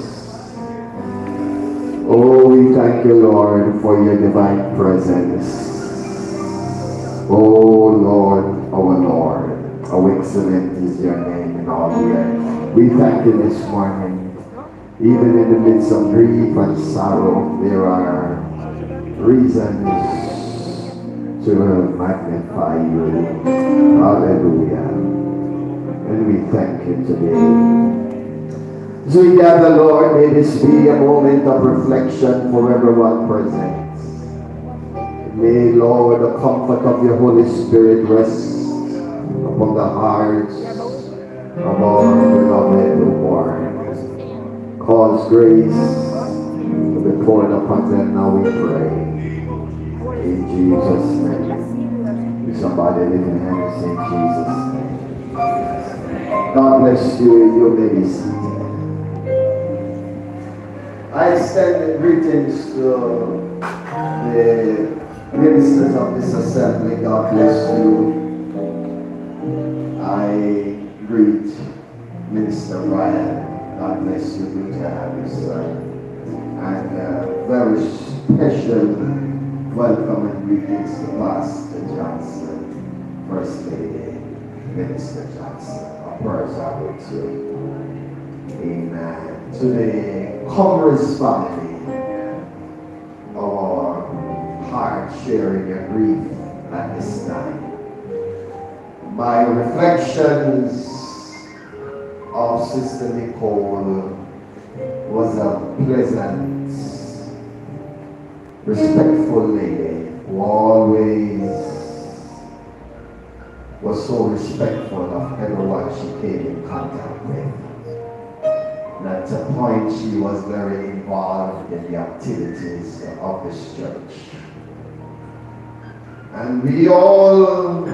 Oh, we thank you, Lord, for your divine presence. Oh, Lord, our Lord. How excellent is your name in all the earth. We thank you this morning. Even in the midst of grief and sorrow, there are reasons to magnify you. Hallelujah. And we thank you today. As we gather, Lord, may this be a moment of reflection for everyone present. May, Lord, the comfort of your Holy Spirit rest upon the hearts of our beloved one. Cause grace to be poured upon them now, we pray. In Jesus' name. Somebody lift your hand and say, Jesus' name. God bless you. You may be seated. I extend greetings to the ministers of this assembly. God bless you. I greet Minister Ryan. God bless you. Good to have you, sir. And uh, very special welcome and greetings to Pastor Johnson, First Lady, Minister Johnson. Our prayers are with you. Amen. To the Commerce family, our heart sharing and grief at this time. My reflections of Sister Nicole was a pleasant, respectful lady who always was so respectful of everyone she came in contact with. And at a point she was very involved in the activities of this church. And we all,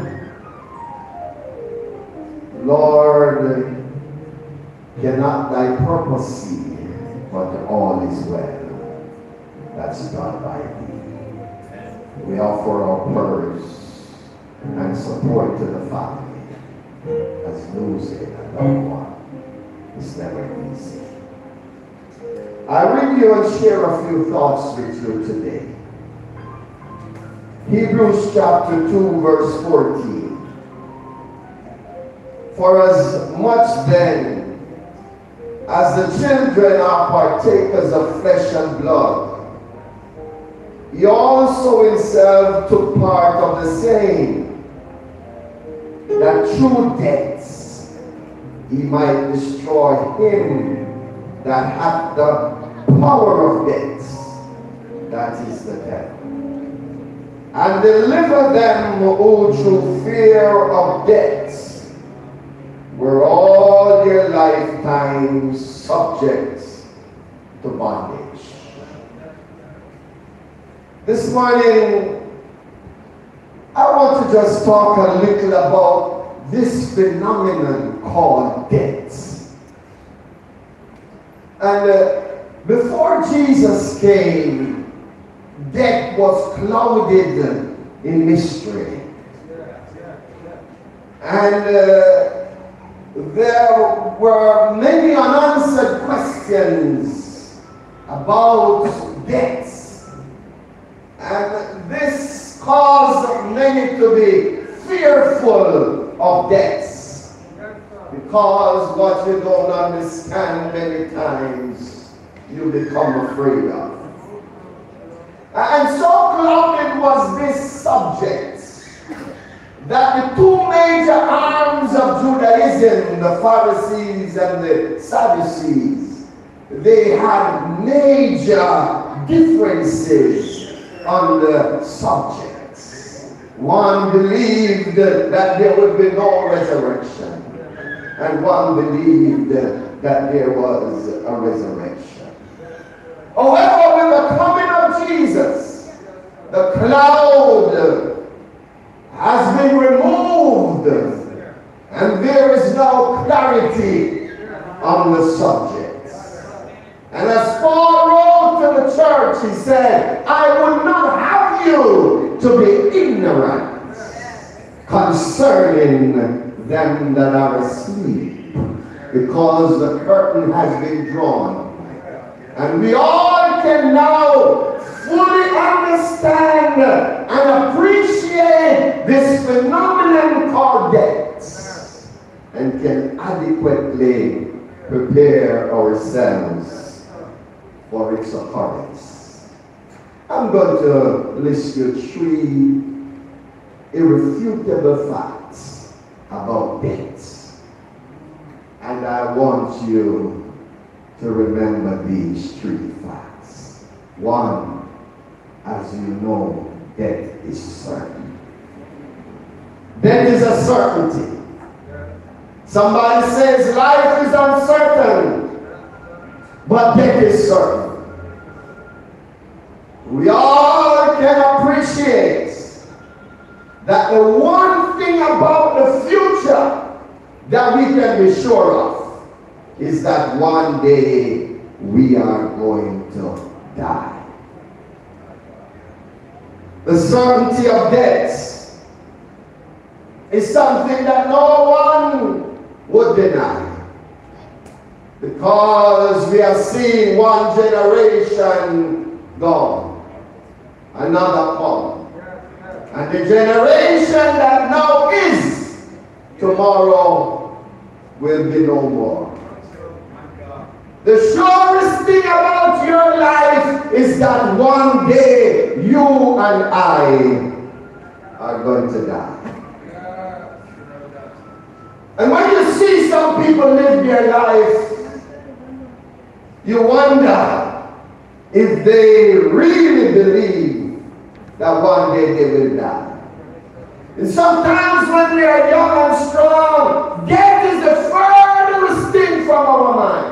Lord, cannot thy purpose see, but all is well. That's done by thee. We offer our prayers and support to the family, as losing a loved one is never easy. I read you and share a few thoughts with you today. Hebrews chapter two, verse fourteen. For as much then as the children are partakers of flesh and blood, he also himself took part of the same, that through death he might destroy him that hath the power of death, that is the devil, and deliver them who through fear of death were all their lifetimes subject to bondage. This morning, I want to just talk a little about this phenomenon called death. And uh, before Jesus came, death was clouded in mystery. And uh, there were many unanswered questions about death. And this caused many to be fearful of death. Because what you don't understand many times, you become afraid of. And so clouded was this subject that the two major arms of Judaism, the Pharisees and the Sadducees, they had major differences on the subjects. One believed that there would be no resurrection, and one believed that there was a resurrection. However, with the coming of Jesus, the cloud has been removed, and there is now clarity on the subject. And as Paul wrote to the church, he said, I would not have you to be ignorant concerning them that are asleep, because the curtain has been drawn. And we all can now fully understand and appreciate this phenomenon called death, and can adequately prepare ourselves for its occurrence. I'm going to list you three irrefutable facts about death, and I want you to remember these three facts. One, as you know, death is certain. Death is a certainty. Somebody says life is uncertain, but death is certain. We all can appreciate that the one thing about the future that we can be sure of is that one day we are going to die. The certainty of death is something that no one would deny, because we have seen one generation gone, another come, and the generation that now is, tomorrow will be no more. The surest thing about your life is that one day you and I are going to die. And when you see some people live their life, you wonder if they really believe that one day they will die. And sometimes when we are young and strong, death is the furthest thing from our mind.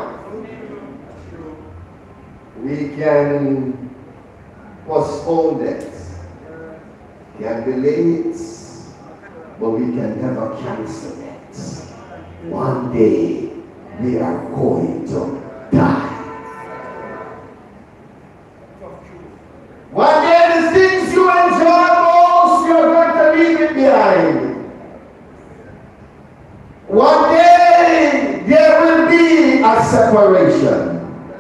We can postpone death, can delay it, but we can never cancel it. One day we are going to die. One day the things you enjoy most, you're going to leave it behind. One day there will be a separation.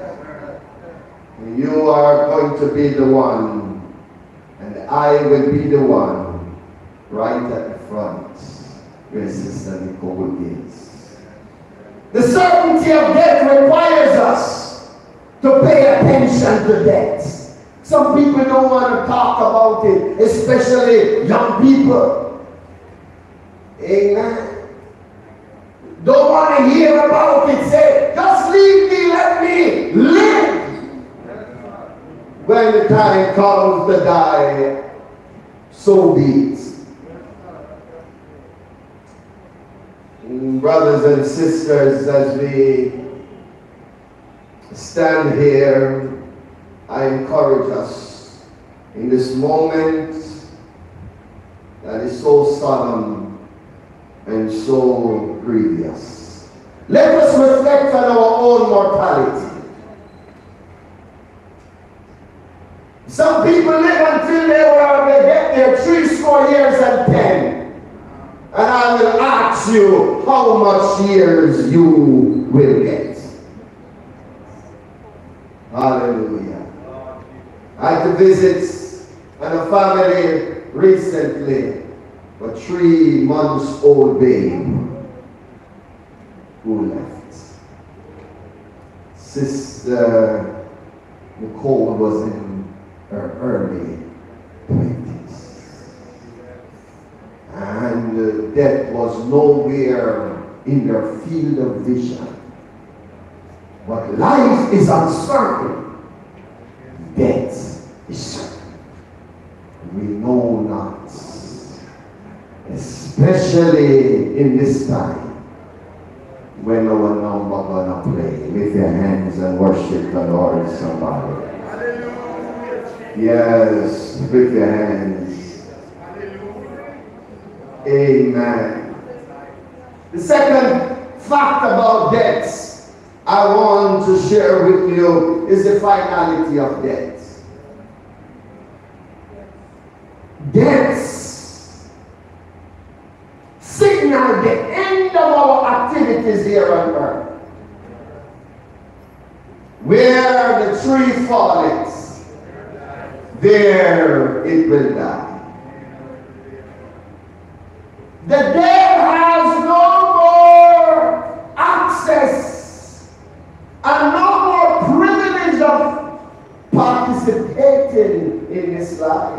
You are going to be the one, and I will be the one right at the front where Sister Nicole is. The certainty of death requires us to pay attention to death. Some people don't want to talk about it, especially young people. Amen. Don't want to hear about it. Say, just leave me, let me live. When the time comes to die, so be it. Brothers and sisters, as we stand here, I encourage us in this moment that is so solemn and so grievous. Let us reflect on our own mortality. Some people live until they, were, they get their three score years and ten. And I will ask you how much years you will get. Hallelujah. I had to visit a family recently, a three months old babe who left. Sister Nicole was in her early twenties. And uh, death was nowhere in their field of vision. But life is uncertain. Death is certain. We know not, especially in this time when our number gonna play. Lift your hands and worship the Lord, somebody. Yes, lift your hands. Amen. The second fact about death I want to share with you is the finality of death. Death signals the end of our activities here on earth. Where the tree falleth, there it will die. The dead has no more access and no more privilege of participating in this life.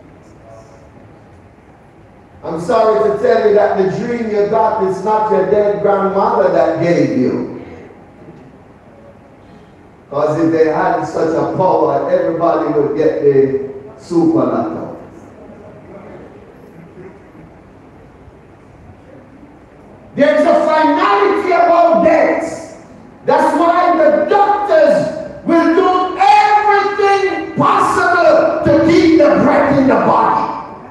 I'm sorry to tell you that the dream you got is not your dead grandmother that gave you. Because if they had such a power, everybody would get the super lotto. There's a finality about death. That's why the doctors will do everything possible to keep the breath in the body.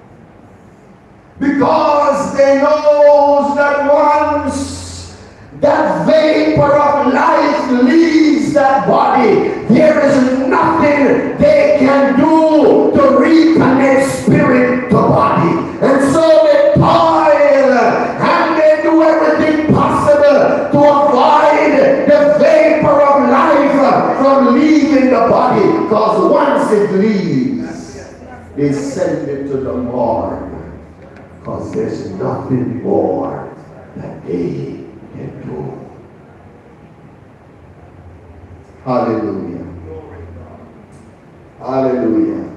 Because they know that once that vapor of life leaves that body, there is nothing they can do to reconnect spirit to body. And so they toil and they do everything possible to avoid the vapor of life from leaving the body. Because once it leaves, they send it to the morgue. Because there's nothing more that they can do. Hallelujah. Hallelujah.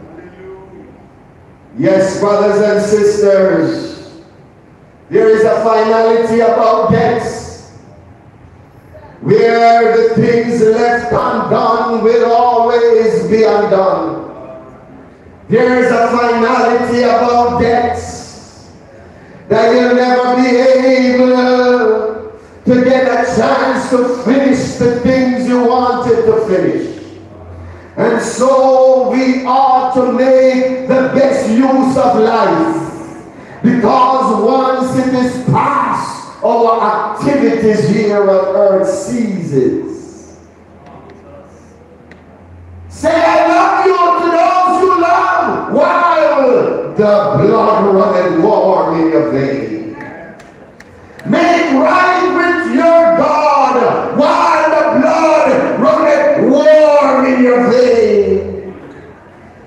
Yes, brothers and sisters, there is a finality about death, where the things left undone will always be undone. There is a finality about death, that you'll never be able to get a chance to finish the things you wanted to finish. And so we ought to make the best use of life, because once it is past, our activities here on earth ceases. Say I love you to those you love while the blood runneth warm in your veins. Make right with your God while the blood runneth warm in your veins.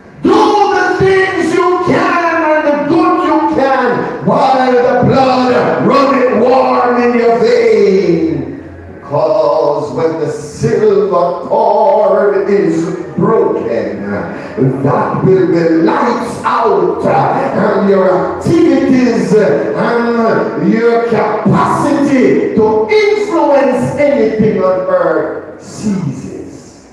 Do the things you can and the good you can while the blood Because when the silver cord is broken, that will be lights out, and your activities and your capacity to influence anything on earth ceases.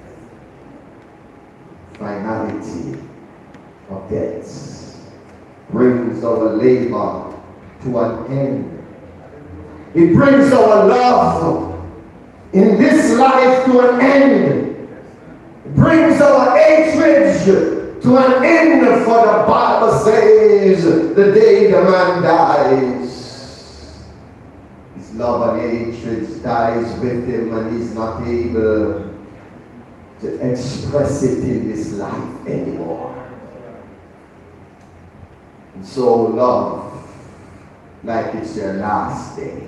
Finality of death brings our labor to an end. It brings our love in this life to an end. It brings our hatred to an end, for the Bible says the day the man dies, his love and hatred dies with him, and he's not able to express it in this life anymore. And so love like it's your last day.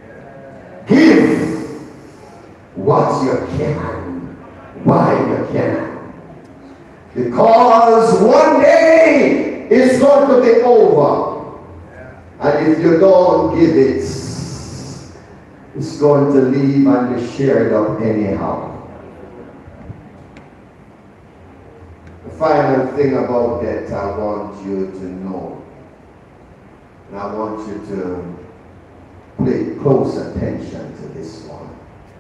Give what you can, while you can. Because one day it's going to be over. And if you don't give it, it's going to leave and be shared up anyhow. The final thing about that I want you to know, and I want you to pay close attention to this one.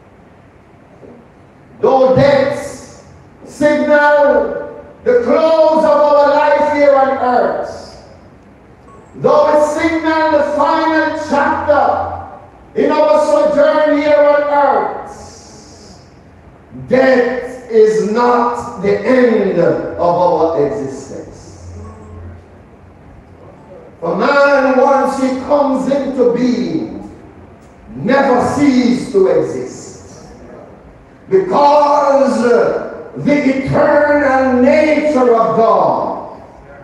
Though death signal the close of our life here on earth, though it signal the final chapter in our sojourn here on earth, death is not the end of our existence. For man, once he comes into being, never cease to exist, because uh, the eternal nature of God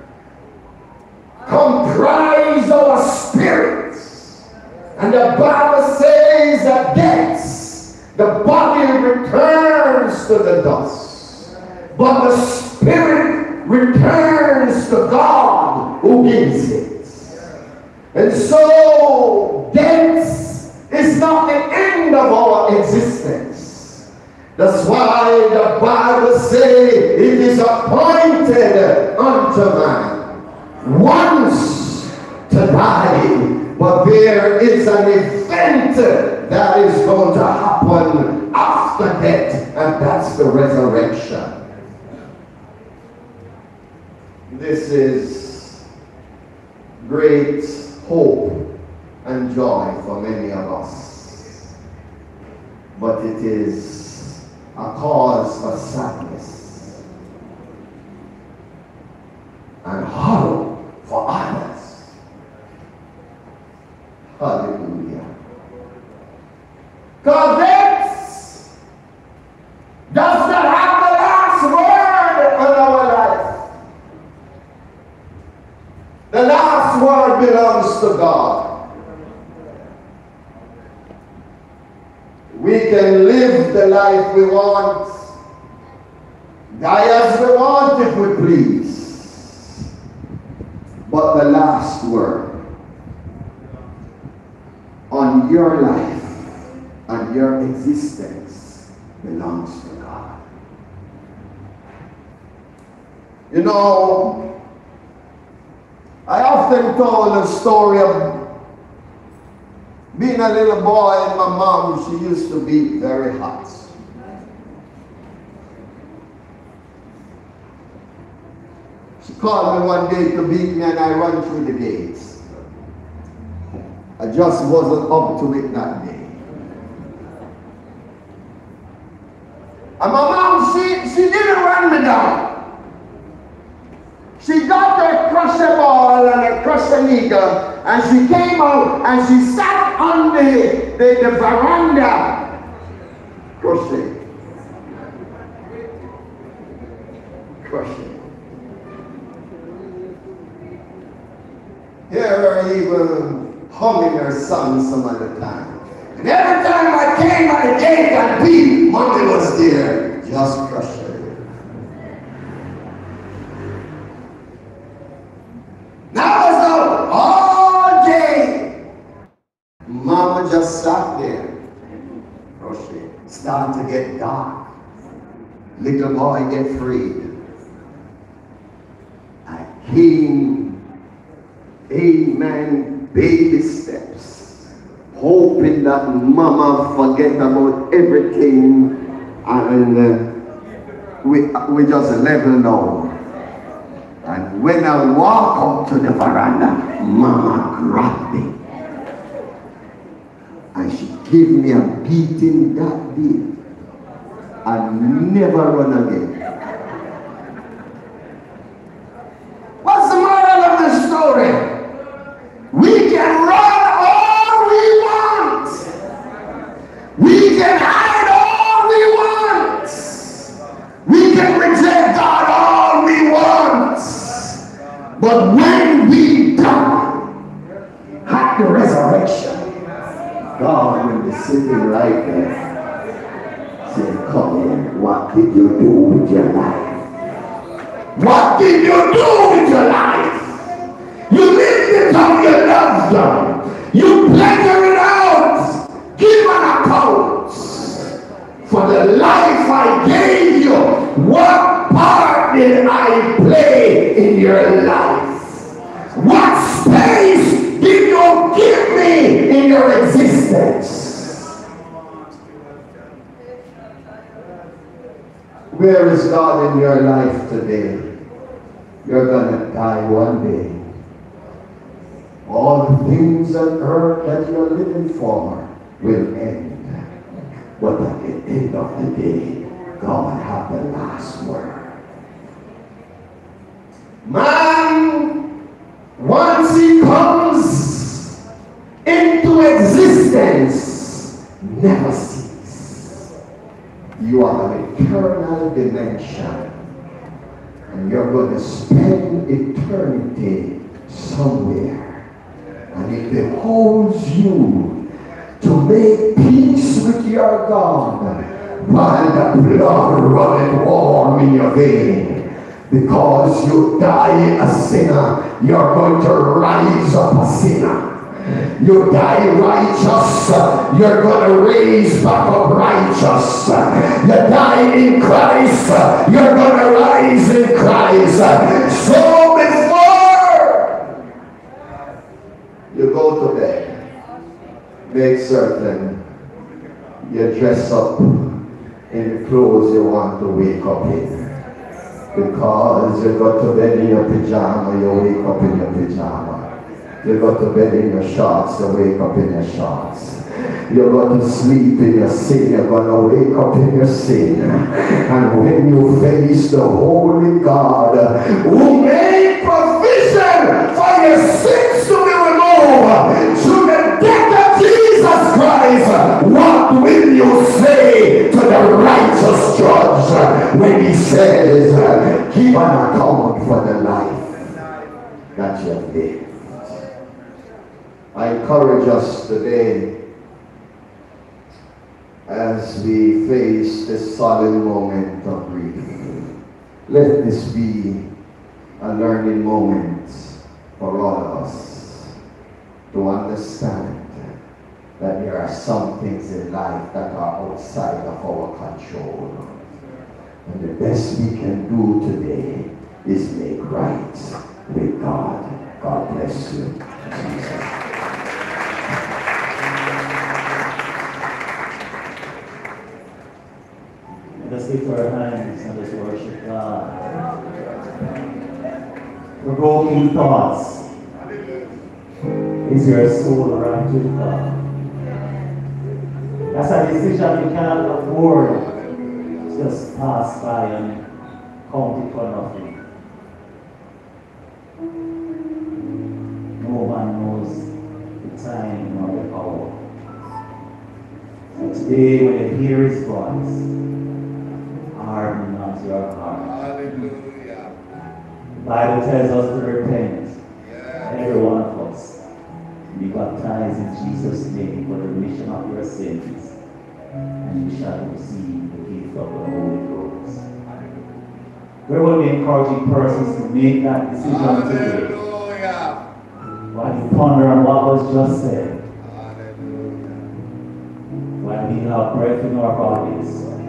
comprise our spirits, and the Bible says that death, the body returns to the dust, but the spirit returns to God who gives it. And so death is not the end of our existence. That's why the Bible says it is appointed unto man once to die, but there is an event that is going to happen after death, and that's the resurrection. This is great hope and joy for many of us, but it is a cause for sadness and horror for others. Hallelujah. God does not have the last word on our life. The last word belongs to God. We can live the life we want, die as we want if we please, but the last word on your life and your existence belongs to God. You know, I often told a story of being a little boy, and my mom, she used to be very hot. She called me one day to beat me, and I ran through the gates. I just wasn't up to it that day. And my mom, she, she didn't run me down. She got a crusher ball and a crusher needle, and she came out and she sat on the, the, the veranda crushing. Crushing. Here her even humming her song some other time. And every time I came at the gate and beat, Mommy was there, just crushing. Now was out all day. Mama just sat there, crochet. it get dark. Little boy get freed. I came, amen, baby steps, hoping that mama forget about everything, and uh, we, we just level now. And when I walk up to the veranda, mama grabbed me. And she gave me a beating that day. And never run again. What's the moral of the story? We can run all we want. We can hide all we want. We can reject God all we want. But when we die at the resurrection, God will be sitting right there. Say, come in, what did you do with your life? What did you do with your life? You lived it on your loved one. You pleasure it out. Give an account for the life I gave you. What part did I play in your life? What space did you give me in your existence? Where is God in your life today? You're gonna die one day. All the things on earth that you're living for will end. But at the end of the day, God has the last word. Man, once he comes into existence, never cease. You are an eternal dimension, and you're going to spend eternity somewhere, and it beholds you to make peace with your God while the blood runneth warm in your vein. Because you die a sinner, you're going to rise up a sinner. You die righteous, you're going to raise back up righteous. You die in Christ, you're going to rise in Christ. So before you go to bed, make certain you dress up in the clothes you want to wake up in. Because you go to bed in your pajama, you wake up in your pajama. You go to bed in your shorts, you wake up in your shorts. You go to sleep in your sin, you're going to wake up in your sin. And when you face the holy God, who made provision for your sins to be removed through the death of Jesus Christ, what will you say to the righteous judge when he says, give an account for the life that you have lived? I encourage us today as we face this solemn moment of grief. Let this be a learning moment for all of us to understand that there are some things in life that are outside of our control. And the best we can do today is make right with God. God bless you. Jesus. Let's lift our hands and let's worship God. Provoking thoughts. Is your soul right with God? That's a decision you cannot afford to just pass by and count it for nothing. No man knows the time nor the hour. So today, when you hear his voice, harden not your heart. Hallelujah. The Bible tells us to repent. Yeah. Every one of us. Be baptized in Jesus' name for the remission of your sins, and you shall receive the gift of the Holy Ghost. We're going to be encouraging persons to make that decision today. Hallelujah. While you ponder on what was just said, Hallelujah. while we have breath in our bodies,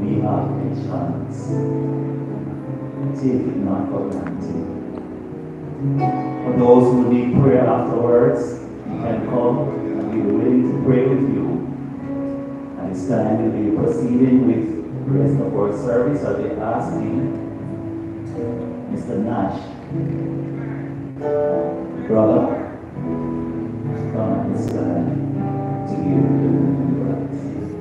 we have a chance. Take it not for granted. For those who need prayer afterwards, you can come and we're willing to pray with you. And it's time we'll be proceeding with the rest of our service. I'll be asking Mister Nash, brother, come at this time to give the rights.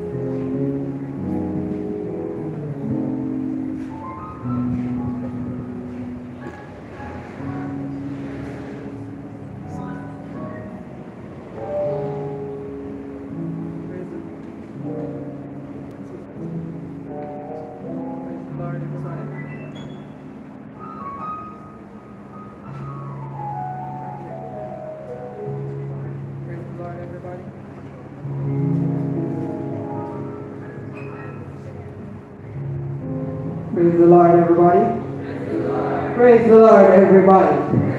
Praise the Lord, everybody. Praise the Lord, everybody.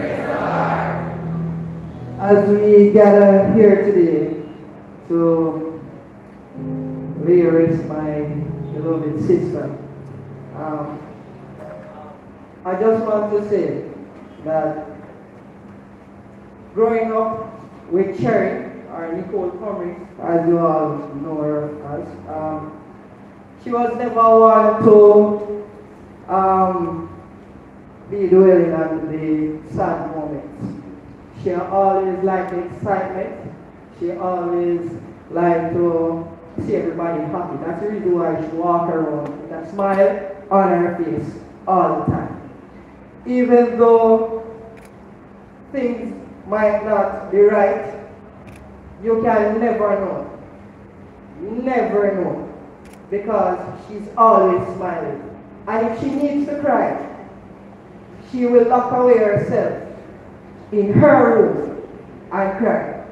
As we gather here today to lyrics my beloved sister, um, I just want to say that growing up with Cherry, or Nicole Comrie, as you all know her as, um, she was never one to um, be dwelling on the sad moments. She always liked excitement. She always liked to see everybody happy. That's the reason why she walked around with a smile on her face all the time. Even though things might not be right, you can never know. Never know. Because she's always smiling. And if she needs to cry, she will lock away herself in her room and cry.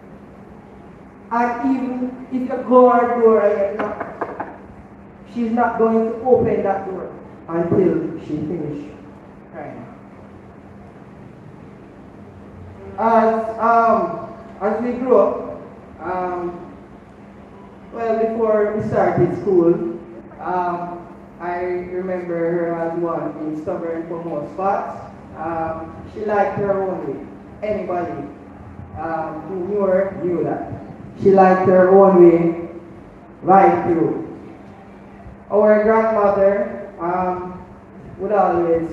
And even if you go her door and you knock, she's not going to open that door until she finishes crying. As um as we grew up, um, well, before we started school, um, I remember her as one being stubborn for most parts. Um, she liked her own way. Anybody um, who knew her knew that. She liked her own way right through. Our grandmother um, would always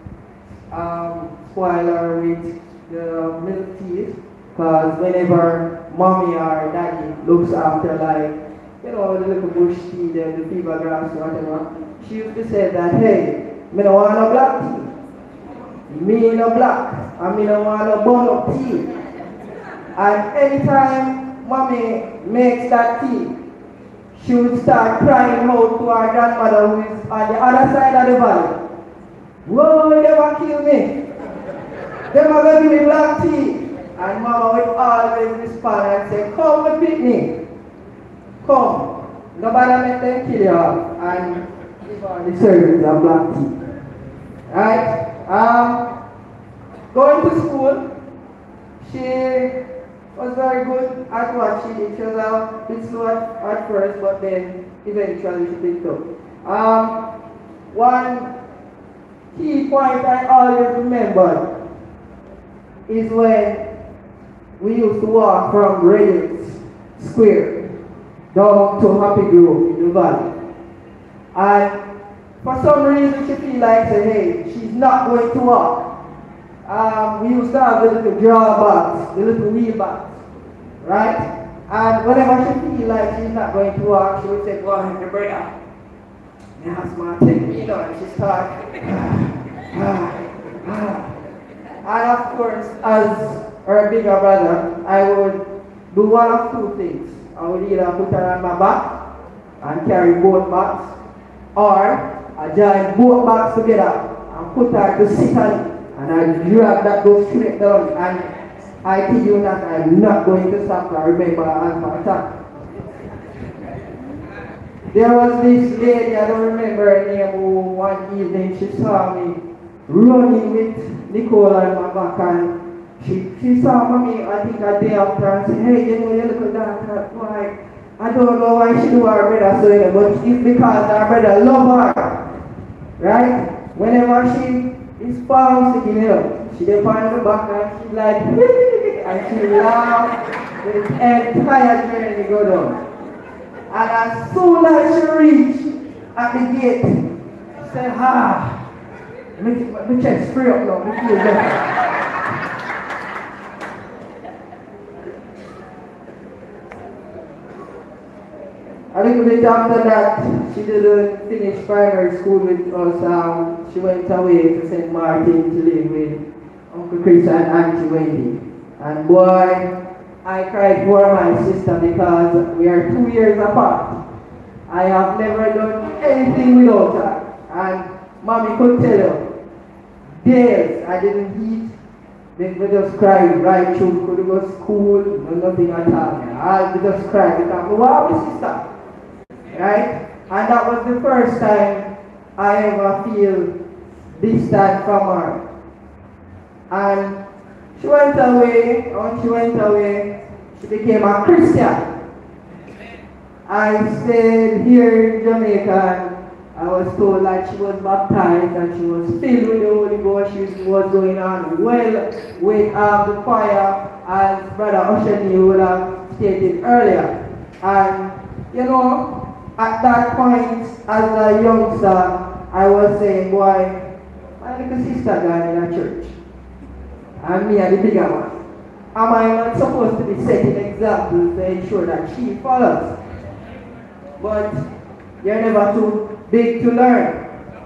um, spoil her with the milk teas, because whenever mommy or daddy looks after, like, you know, the little bush tea, the, the fever grass, whatever, she used to say that, hey, me don't want no black tea. Me no black. And me don't want no bun up tea. And anytime mommy makes that tea, she would start crying out to her grandmother who is on the other side of the valley. Whoa, they never kill me. They never give me black tea. And mama would always respond and say, come with me. Come. Nobody make them kill you and give her the service of black tea. Right? Um, going to school, she was very good at what she did. She was a bit slow at, at first, but then eventually she picked up. Um, one key point I always remember is when we used to walk from Reddings Square down to Happy Grove in the valley. And for some reason she feel like, say, hey, she's not going to walk. Um, we used to have the little drawbacks, the little wheelbacks, right? And whenever she feel like she's not going to walk, she would say, go ahead, my brother. Yes, man, take me down. And she start, ah, ah, ah. And of course, as her bigger brother, I would do one of two things. I would either put her on my back and carry both backs, or I join both backs together and put her to sit on it, and I drag that go straight down. And I tell you that I'm not going to stop her. Remember, as my attack. There was this lady, I don't remember her name, who one evening she saw me running with Nicole on my back, and she, she saw mommy, I think a day after, and said, hey, you know, you look at that, why? I don't know why she do her brother so, you know, but it's because her brother love her. Right? Whenever she is found sticking it up, she dey on the back and she's like, and she laughs the entire journey go down. And as soon as she reach at the gate, she said, ah, my chest free up now, me feel better. A little bit after that, she didn't finish primary school with us. Um, she went away to Saint Martin to live with Uncle Chris and Auntie Wendy. And boy, I cried for my sister because we are two years apart. I have never done anything without her. And Mommy could tell you, days I didn't eat. They would just cry right through. Could go to school, no nothing at all. I would just cry because we were my sister. Right? And that was the first time I ever feel distant from her. And she went away, when she went away, she became a Christian. I stayed here in Jamaica. I was told that she was baptized and she was filled with the Holy Ghost. She was going on well with um, the choir, as Brother Osheni would have stated earlier. And you know, at that point, as a youngster, I was saying, boy, my little sister gone in a church. And me are the bigger one. Am I not supposed to be setting examples to ensure that she follows? But you're never too big to learn.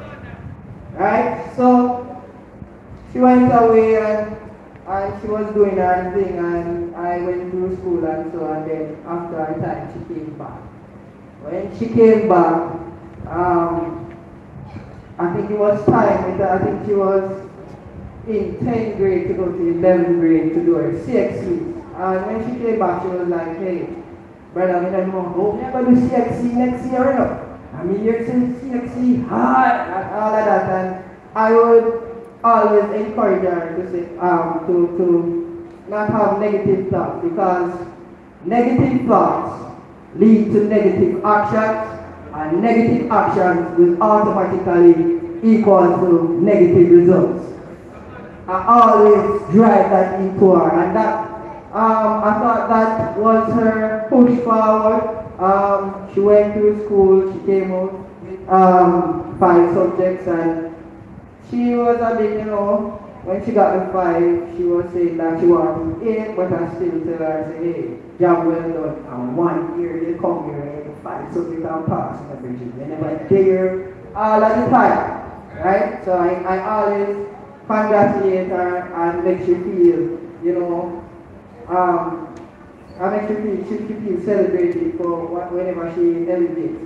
Right? So, she went away and, and she was doing her thing, and I went through school and so, and then after a time she came back. When she came back, um, I think it was time, with her, I think she was in tenth grade to go to eleventh grade to do her C X C. And when she came back, she was like, hey, brother, I don't know, oh, I'm going to do C X C next year, you know. I mean, you're saying C X C hard and all of that. And I would always encourage her to say, um, to, to not have negative thoughts, because negative thoughts lead to negative actions, and negative actions will automatically equal to negative results. I always drive that into her, and that um, I thought that was her push forward. Um, she went through school, she came out with um, five subjects, and she was a bit, you know, when she got the five, she was saying that she wanted eight, but I still tell her, say, hey, job well done. And one year they come here and five subjects and pass in the bridges. They never dare all of the time. Right? So I, I always congratulate her and make she feel, you know, um, I make she feel, she, she feel celebrated for what, whenever she elevates.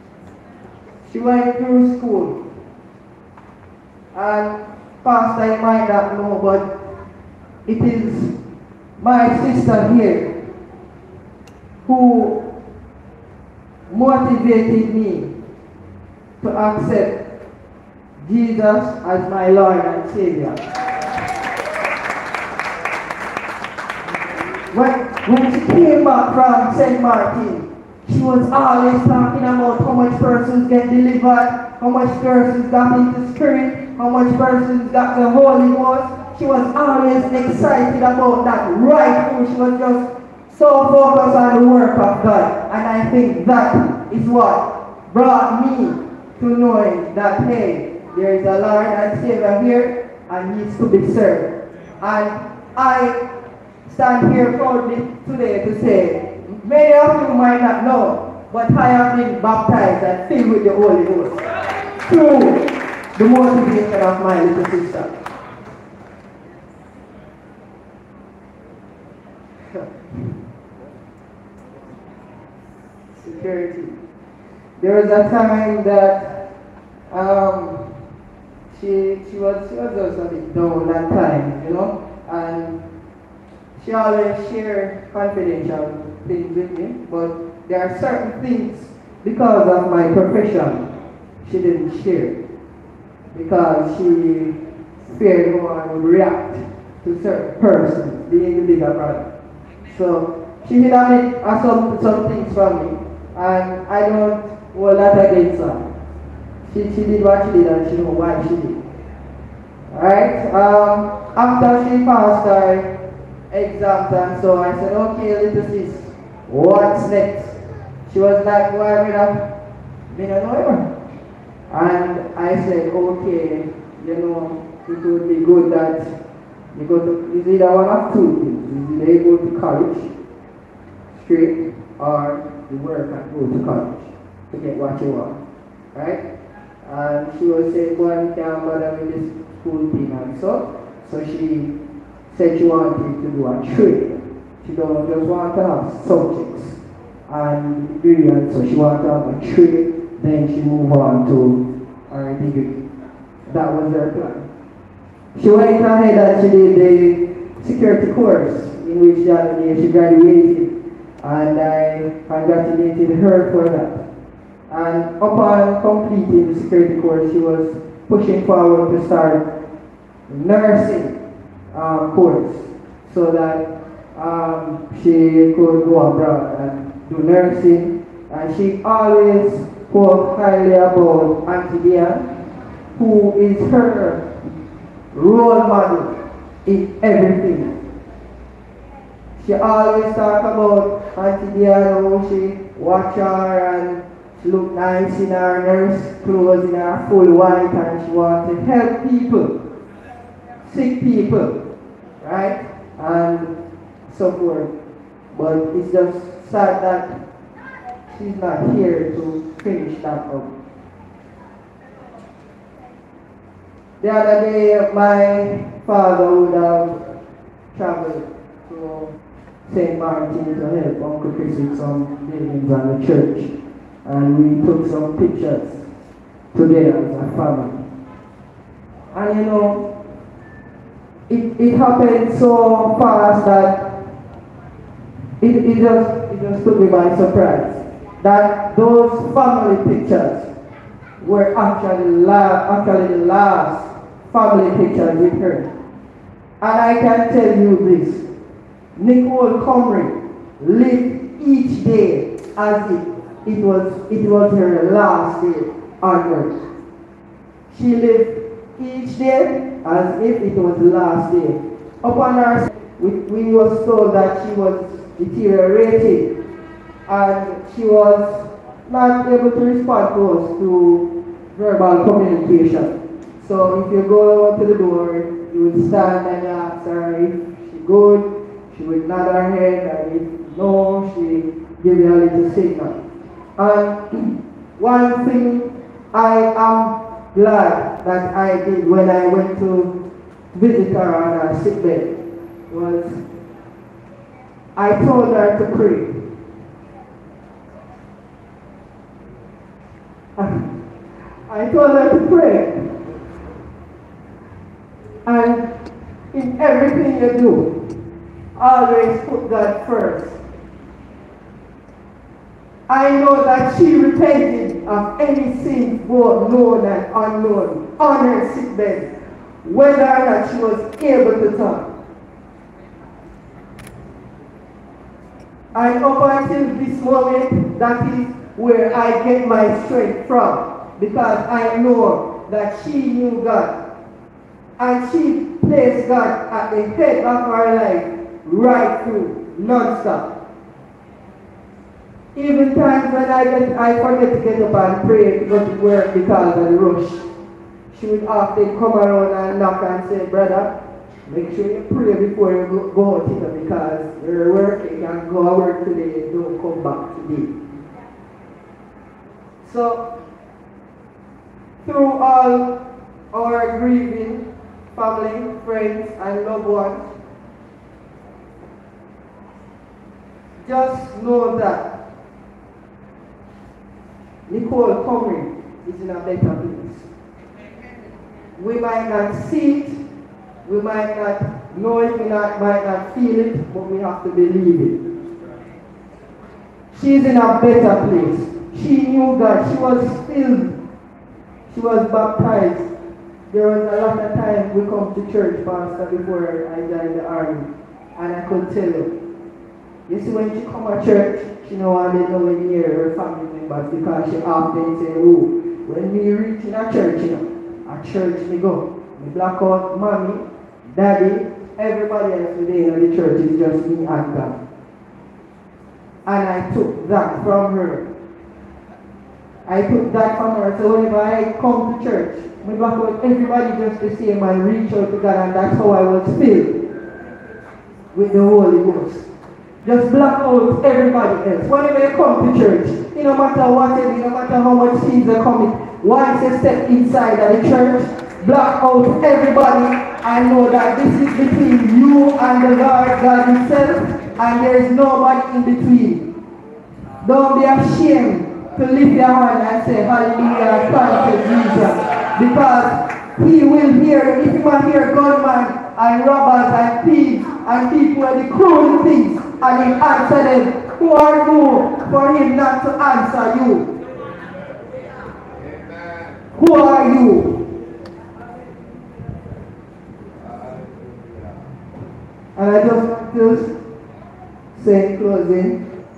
She went through school. And Pastor, you might not know, but it is my sister here who motivated me to accept Jesus as my Lord and Savior. When, when she came back from Saint Martin, she was always talking about how much persons get delivered, how much persons got into spirit, how much persons got the Holy Ghost. She was always excited about that right through. She was just so focused on the work of God. And I think that is what brought me to knowing that, hey, there is a Lord and Savior here and needs to be served. And I stand here proudly today to say, many of you might not know, but I have been baptized and filled with the Holy Ghost through the motivation of my little sister. Security. There was a time that um, she she was she was just a bit down that time, you know, and she always shared confidential things with me, but there are certain things because of my profession she didn't share, because she feared how I would react to certain persons, being the bigger brother. So she hid on it uh, some, some things from me, And I don't hold that against her. She, she did what she did and she know why she did. Alright? Um, after she passed her exams and so I said, okay, little sis, what's next? She was like, why me not, me not know her. And I said, okay, you know, it would be good that you go to, it's either one of two things. It's either you go to college, straight, or you work and go to college to get what you want. Right? And she was saying, go and can't bother with this school thing and so. So she said she wanted to do a trade. She don't just want to have subjects and degree, and so she wanted to have a trade, then she move on to her degree. That was her plan. She went ahead and she did the security course in which she graduated, and I congratulated her for that. And upon completing the security course, she was pushing forward to start nursing um, course so that um, she could go abroad and do nursing. And she always spoke highly about Auntie Diane, who is her role model in everything. She always talk about Auntie Diane, how she watch her and she look nice in her nurse clothes, in her full white, and she want to help people, sick people, right? And so forth. But it's just sad that she's not here to finish that up. The other day, my father would have traveled to Saint Martin to help Uncle Chris with some buildings and the church. And we took some pictures together as a family. And you know, it, it happened so fast that it, it, just, it just took me by surprise. That those family pictures were actually, la actually the last family pictures with her. And I can tell you this, Nicole Comrie lived each day as if it was, it was her last day on earth. She lived each day as if it was the last day. Upon her, we, we was told that she was deteriorating and she was not able to respond to us through verbal communication. So if you go to the door, you would stand and ask her if she good, she would nod her head, and if no, she give you a little signal. And one thing I am glad that I did when I went to visit her on her sickbed was I told her to pray. I told her to pray. And in everything you do, always put God first. I know that she repented of any sins, both known and unknown, on her sickbed, whether or not she was able to talk. And up until this moment, that is where I get my strength from, because I know that she knew God. And she placed God at the head of her life, right through, non-stop. Even times when I get, I forget to get up and pray to go to work because of the rush, she would often come around and knock and say, brother, make sure you pray before you go, go out, you know, because you're working and go to work today, don't come back today. So, through all our grieving, family, friends, and loved ones, just know that Nicole Comrie is in a better place. We might not see it, we might not know it, we not, might not feel it, but we have to believe it. She's in a better place. She knew God. She was filled. She was baptized. There was a lot of times we come to church, Pastor, before I joined the army, and I could tell you, You see, when she come to church, she know want to know near her family members because she often say, oh, when me reach in a church, you know, a church me go. Me black out mommy, daddy, everybody else today in the church is just me and God. And I took that from her. I took that from her. So whenever I come to church, me black out everybody just the same and reach out to God, and that's how I was filled with the Holy Ghost. Just block out everybody else. Whenever you come to church, it no matter what it is, no matter how much things are coming, once you step inside of the church, block out everybody and know that this is between you and the Lord God Himself, and there is nobody in between. Don't be ashamed to lift your hand and say, hallelujah, thank you, Jesus. Because He will hear, if you want to hear gunmen and robbers and thieves and people with the cruel things, and He answer them, who are you for Him not to answer you? Who are you? And I just want to say in closing,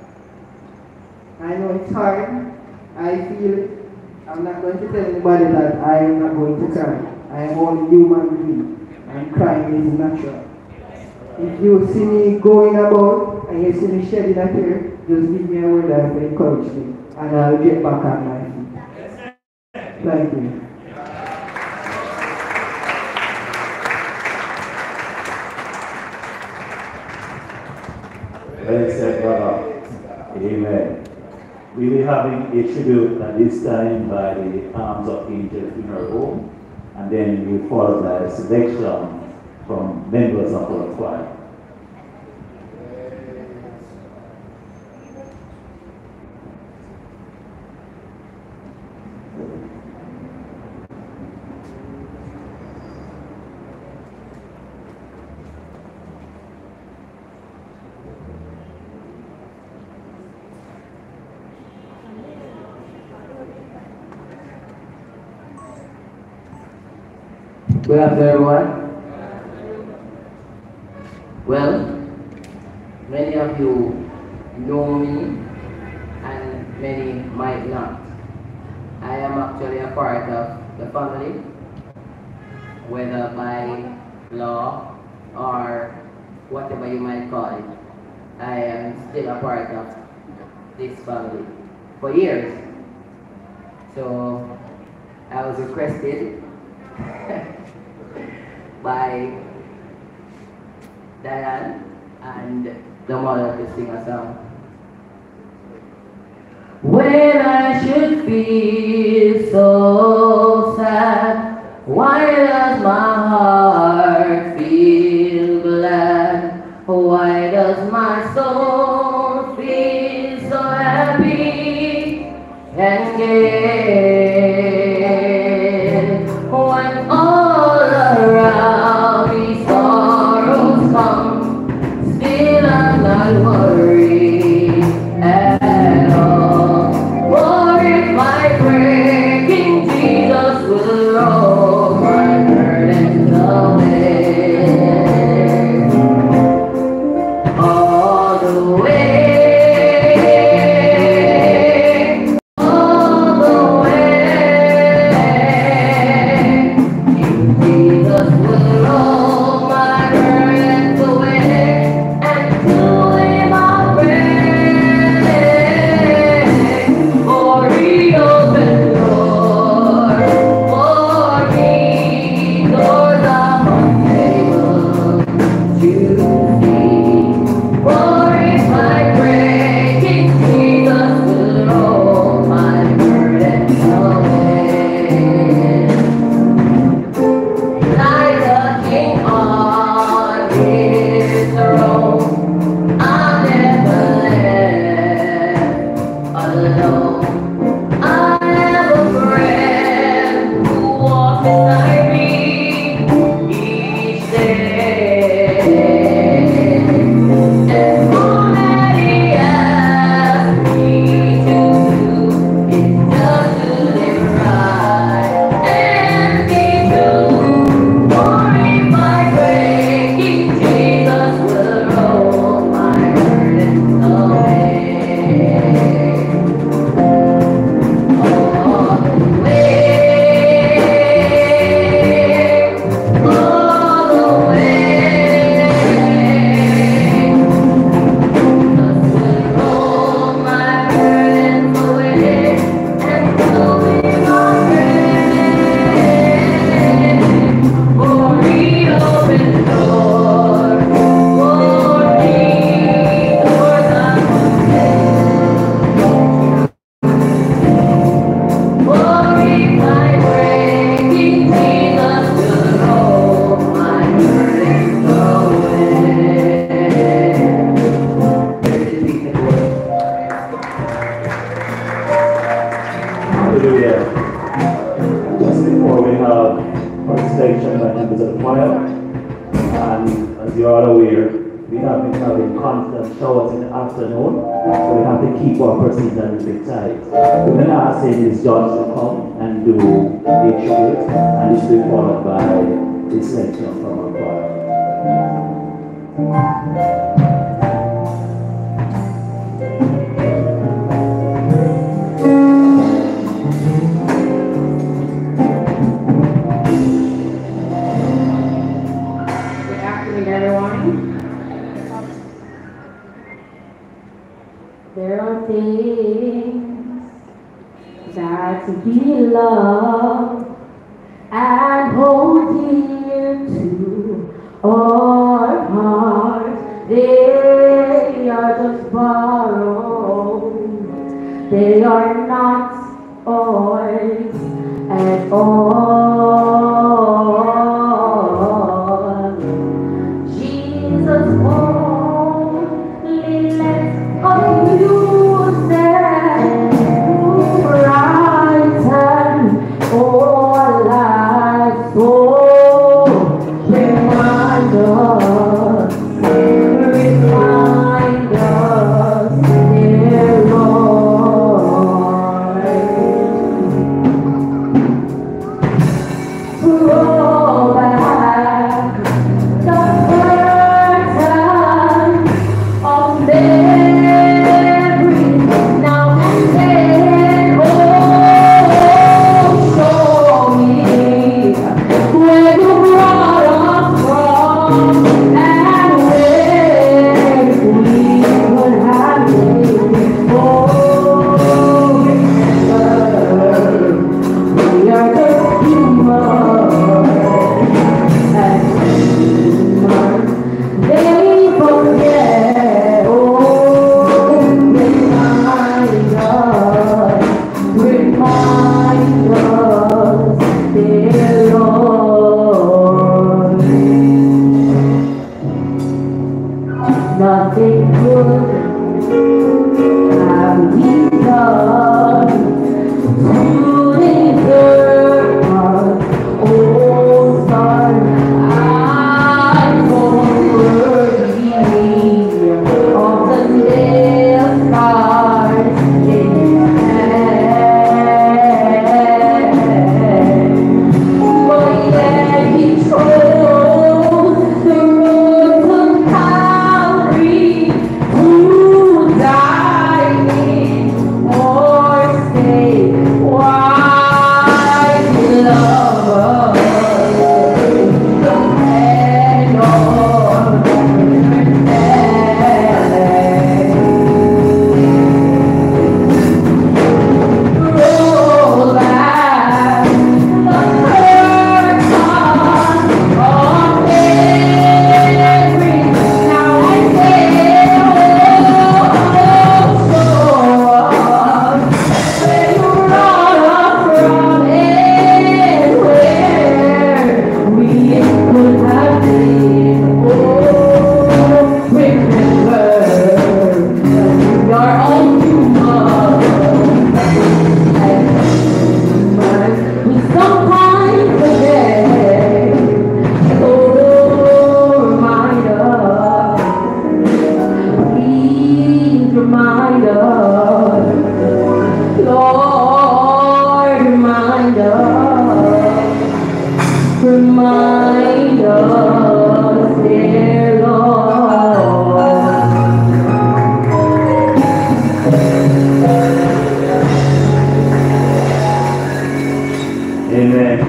I know it's hard, I feel it. I'm not going to tell anybody that I am not going to cry. I am only human being, and crying is natural. If you see me going about and you see me shedding a tear, just give me a word and encourage me, and I'll get back on my feet. Thank you. Well said, brother. Amen. We will be having a tribute at this time by the Arms of Angel Funeral Home, and then we will follow by a selection from members of our choir. Good afternoon, everyone. Well, many of you know me and many might not. I am actually a part of the family, whether by law or whatever you might call it. I am still a part of this family for years. So I was requested by Diane and the mother to sing a song. When I should feel so sad, why does my heart feel glad? Why does my soul feel so happy and gay? When all around me sorrows come, still I'm not worried at all. For if my breaking Jesus will roll my burdens away, all the way. For if my and showers in the afternoon, so we have to keep our procedure a little bit tight. We're going to ask this judge to come and do a tribute, and this will be followed by the selection from our choir. There are things that we love and hold dear to our hearts. They are just borrowed. They are not ours at all. Jesus only lets us use them to brighten our lives. So remind us, remind us, dear Lord. Roll back the curtain of memory now and then. Oh, show me where you brought us from and where we could have been. Oh, remember, we are just human, and human, they forget. Oh, remind us, remind us, dear Lord. Nothing good have we done to deserve us, oh Son. I'm so worthy of the nail scars in hand. But yet he chose the road to Calvary to die in our state. Why he love us the hand of roll back the curtain of memory now and then. Oh, show us where you brought us from and where we could have been. Oh, remember that we are all human, and human we sometimes forget. Oh, remind us, please remind us, Lord, remind us, remind us, dear Lord. Amen.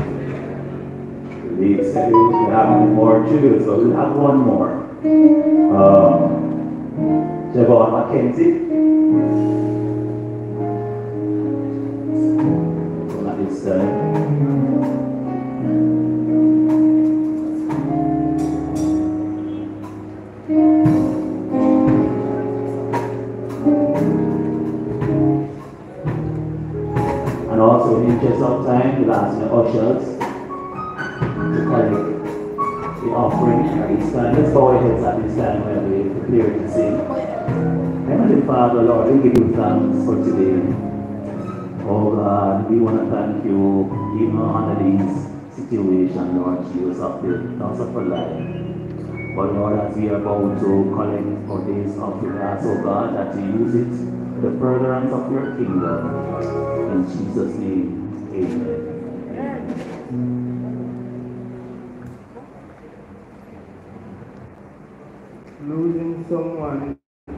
We said we have more to do, so we'll have one more. Um, Javon Mackenzie. At this time. And also, in the interest of time, we'll ask the ushers to collect the offering at this time. Let's bow our heads at this time when we prepare to sing. Heavenly Father, Lord, we give you thanks for today. Oh God, we want to thank you even under these situations, Lord Jesus, of the loss of our life. But Lord, as we are about to collect for this offering, I ask, oh God, that you use it for the furtherance of your kingdom. In Jesus' name, amen. Losing someone.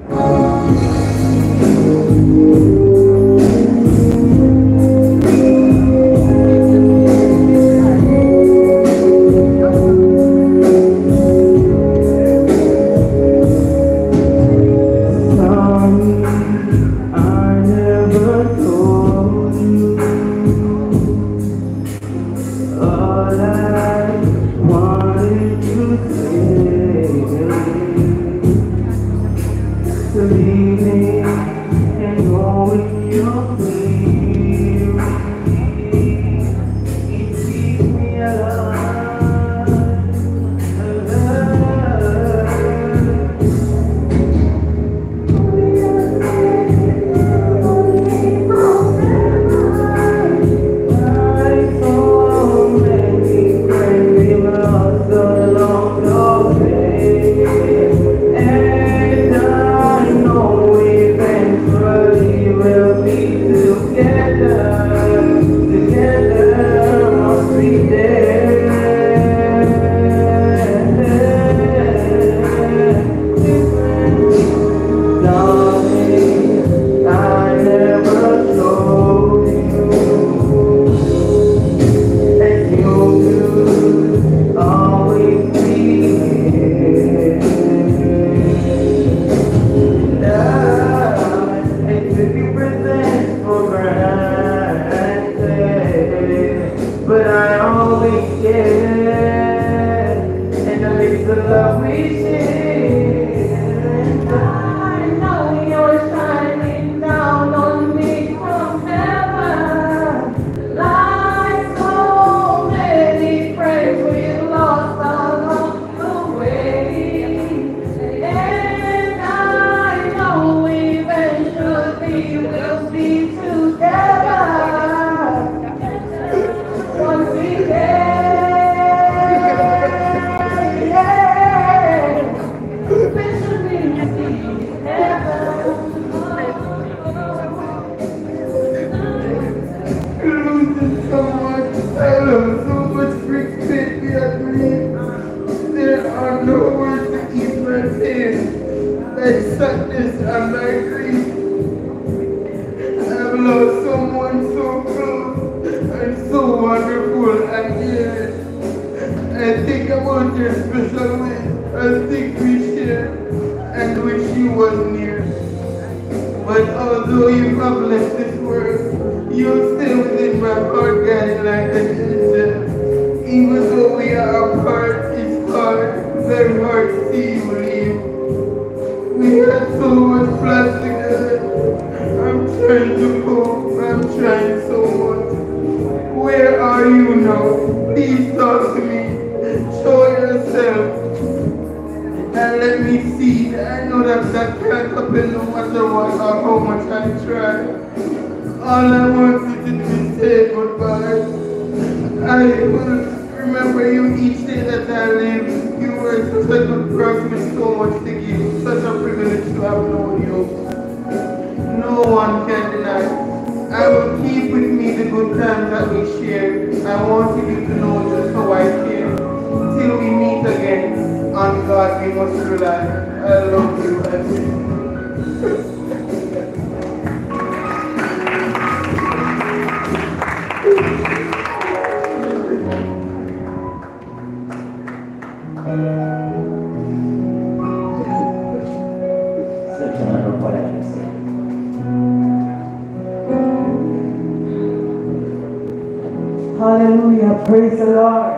Hallelujah, praise the Lord.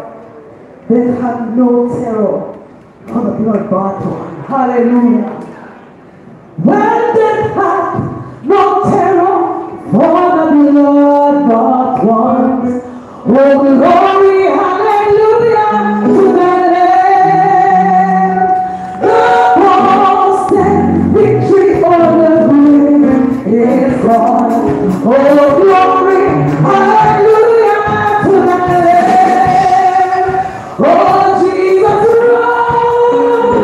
They had no terror for the blood-bought one. Hallelujah. When they had no terror for the blood-bought ones. Oh, glory, hallelujah, to the Lamb. The cross and victory over the grave is gone. Oh, glory, hallelujah, to the Lamb. Oh, Jesus rose.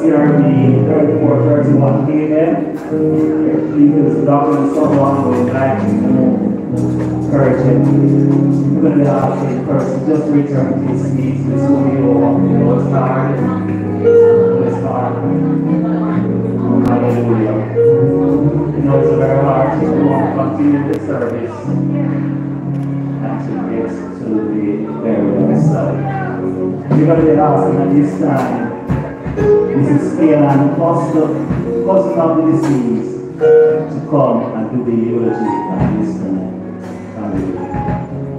here the thirty-four thirty-one P M. Please document someone who would like to encourage him. We're going to be asking the person just to return to his seat. This will be over. We'll start. We'll start. Hallelujah. You know, it's a very hard thing to want to continue the service and to get to the burial site. We're going to be asking at this time Missus Phelan, cousin of the deceased, to come and do the eulogy at this time. Hallelujah.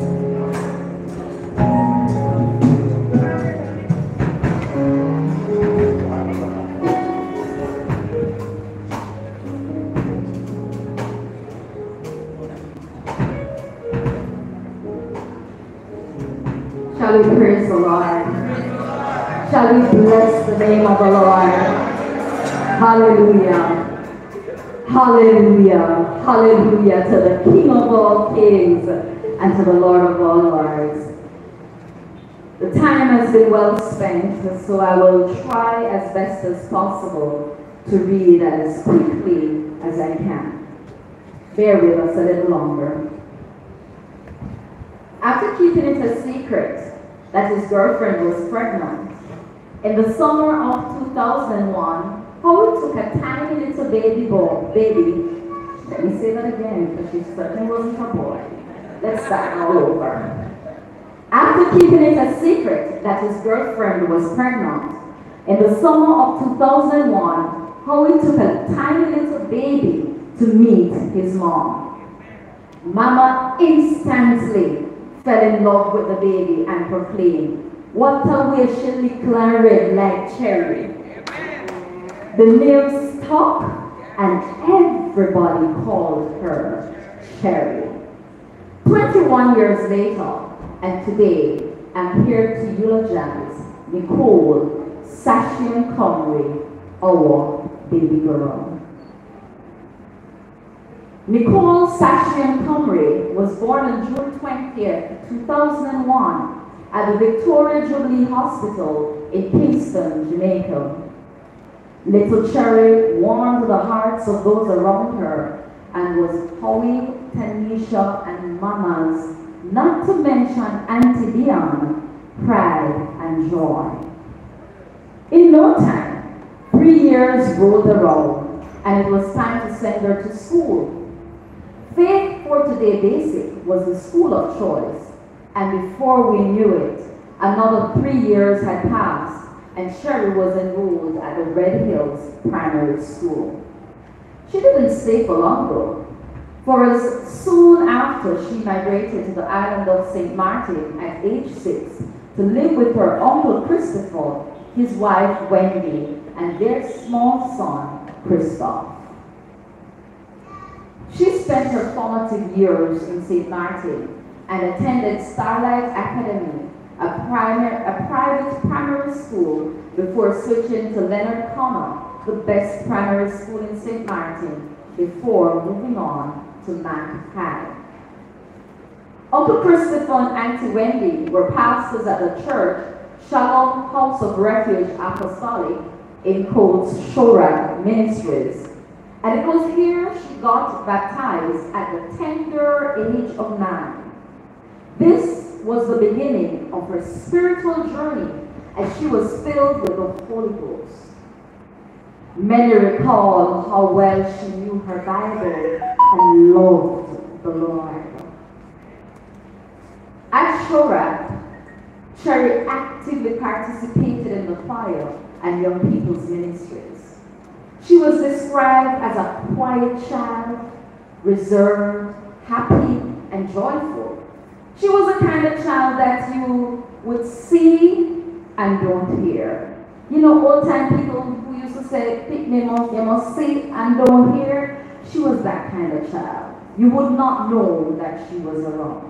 Shall we praise the Lord? Shall we bless the name of the Lord? Hallelujah. Hallelujah. Hallelujah to the King of all kings and to the Lord of all lords. The time has been well spent, so I will try as best as possible to read as quickly as I can. Bear with us a little longer. After keeping it a secret that his girlfriend was pregnant, in the summer of two thousand one, Howie took a tiny little baby boy, baby. Let me say that again, because she certainly wasn't a boy. Let's start all over. After keeping it a secret that his girlfriend was pregnant, in the summer of two thousand one, Howie took a tiny little baby to meet his mom. Mama instantly fell in love with the baby and proclaimed, "What a way she licked red like cherry." The nails stuck and everybody called her Cherry. twenty-one years later, and today, I'm here to eulogize Nicole Sashian Comrie, our baby girl. Nicole Sashian Comrie was born on June twentieth, two thousand one at the Victoria Jubilee Hospital in Kingston, Jamaica. Little Cherry warmed the hearts of those around her and was Howie, Tanisha, and Mama's, not to mention Auntie Dion, pride and joy. In no time, three years rolled around and it was time to send her to school. Faith for Today Basic was the school of choice, and before we knew it, another three years had passed and Cherry was enrolled at the Red Hills Primary School. She didn't stay for long though, for as soon after she migrated to the island of Saint Martin at age six to live with her uncle Christopher, his wife Wendy, and their small son Christoph. She spent her formative years in Saint Martin and attended Starlight Academy, a, primary, a private primary school, before switching to Leonard Connor, the best primary school in Saint Martin, before moving on to Mac High. Uncle Christopher and Auntie Wendy were pastors at the church Shalom House of Refuge Apostolic in Coates Shorag Ministries. And it was here she got baptized at the tender age of nine. This was the beginning of her spiritual journey as she was filled with the Holy Ghost. Many recall how well she knew her Bible and loved the Lord. At Shorag, Cherry actively participated in the choir and young people's ministries. She was described as a quiet child, reserved, happy, and joyful. She was the kind of child that you would see and don't hear. You know, old time people who used to say, pick me up, you must see and don't hear. She was that kind of child. You would not know that she was around.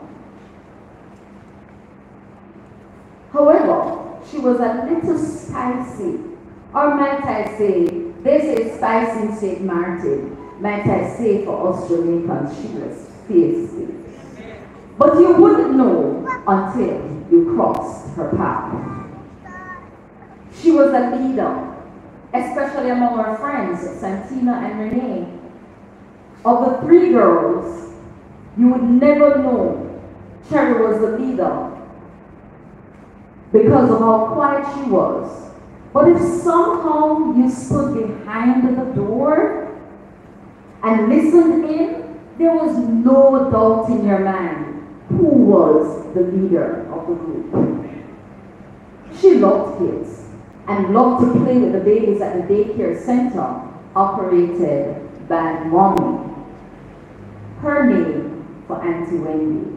However, she was a little spicy, or might I say, they say spicy in Saint Martin, might I say for us Jamaicans, she was feisty. But you wouldn't know until you crossed her path. She was a leader, especially among our friends, Santina and Renee. Of the three girls, you would never know Cherry was the leader because of how quiet she was. But if somehow you stood behind the door and listened in, there was no doubt in your mind who was the leader of the group. She loved kids and loved to play with the babies at the daycare center operated by Mommy. Her name for Auntie Wendy.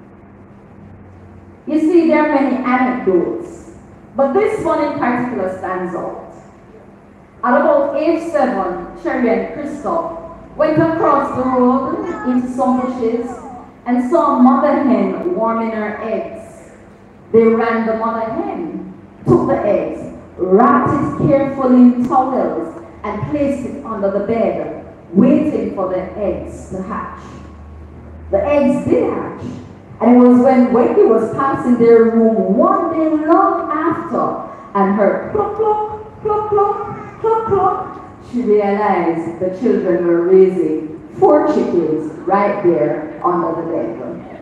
You see, there are many anecdotes, but this one in particular stands out. At about age seven, Cherry and Christoph went across the road into some bushes and saw a mother hen warming her eggs. They ran the mother hen, took the eggs, wrapped it carefully in towels, and placed it under the bed, waiting for the eggs to hatch. The eggs did hatch, and it was when Wendy was passing their room one day long after and heard cluck, cluck, cluck, cluck, cluck, cluck, she realized the children were raising four chickens right there under the bed.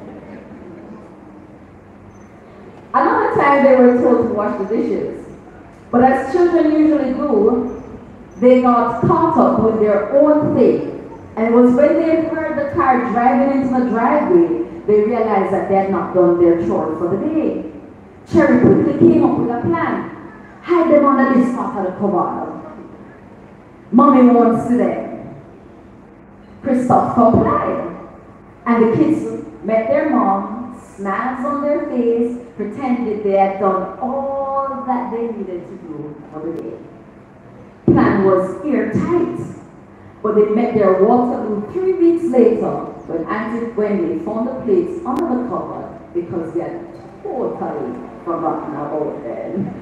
Another time they were told to wash the dishes, but as children usually do, they got caught up with their own thing. And it was when they heard the car driving into the driveway, they realized that they had not done their chore for the day. Cherry quickly came up with a plan. Hide them under this part of the cupboard. Mommy won't see them. Christoph complied. And the kids met their mom, smiles on their face, pretended they had done all that they needed to do for the day. Plan was airtight. But they met their Waterloo three weeks later when Auntie Wendy found the plates under the cupboard because they had totally forgotten about them.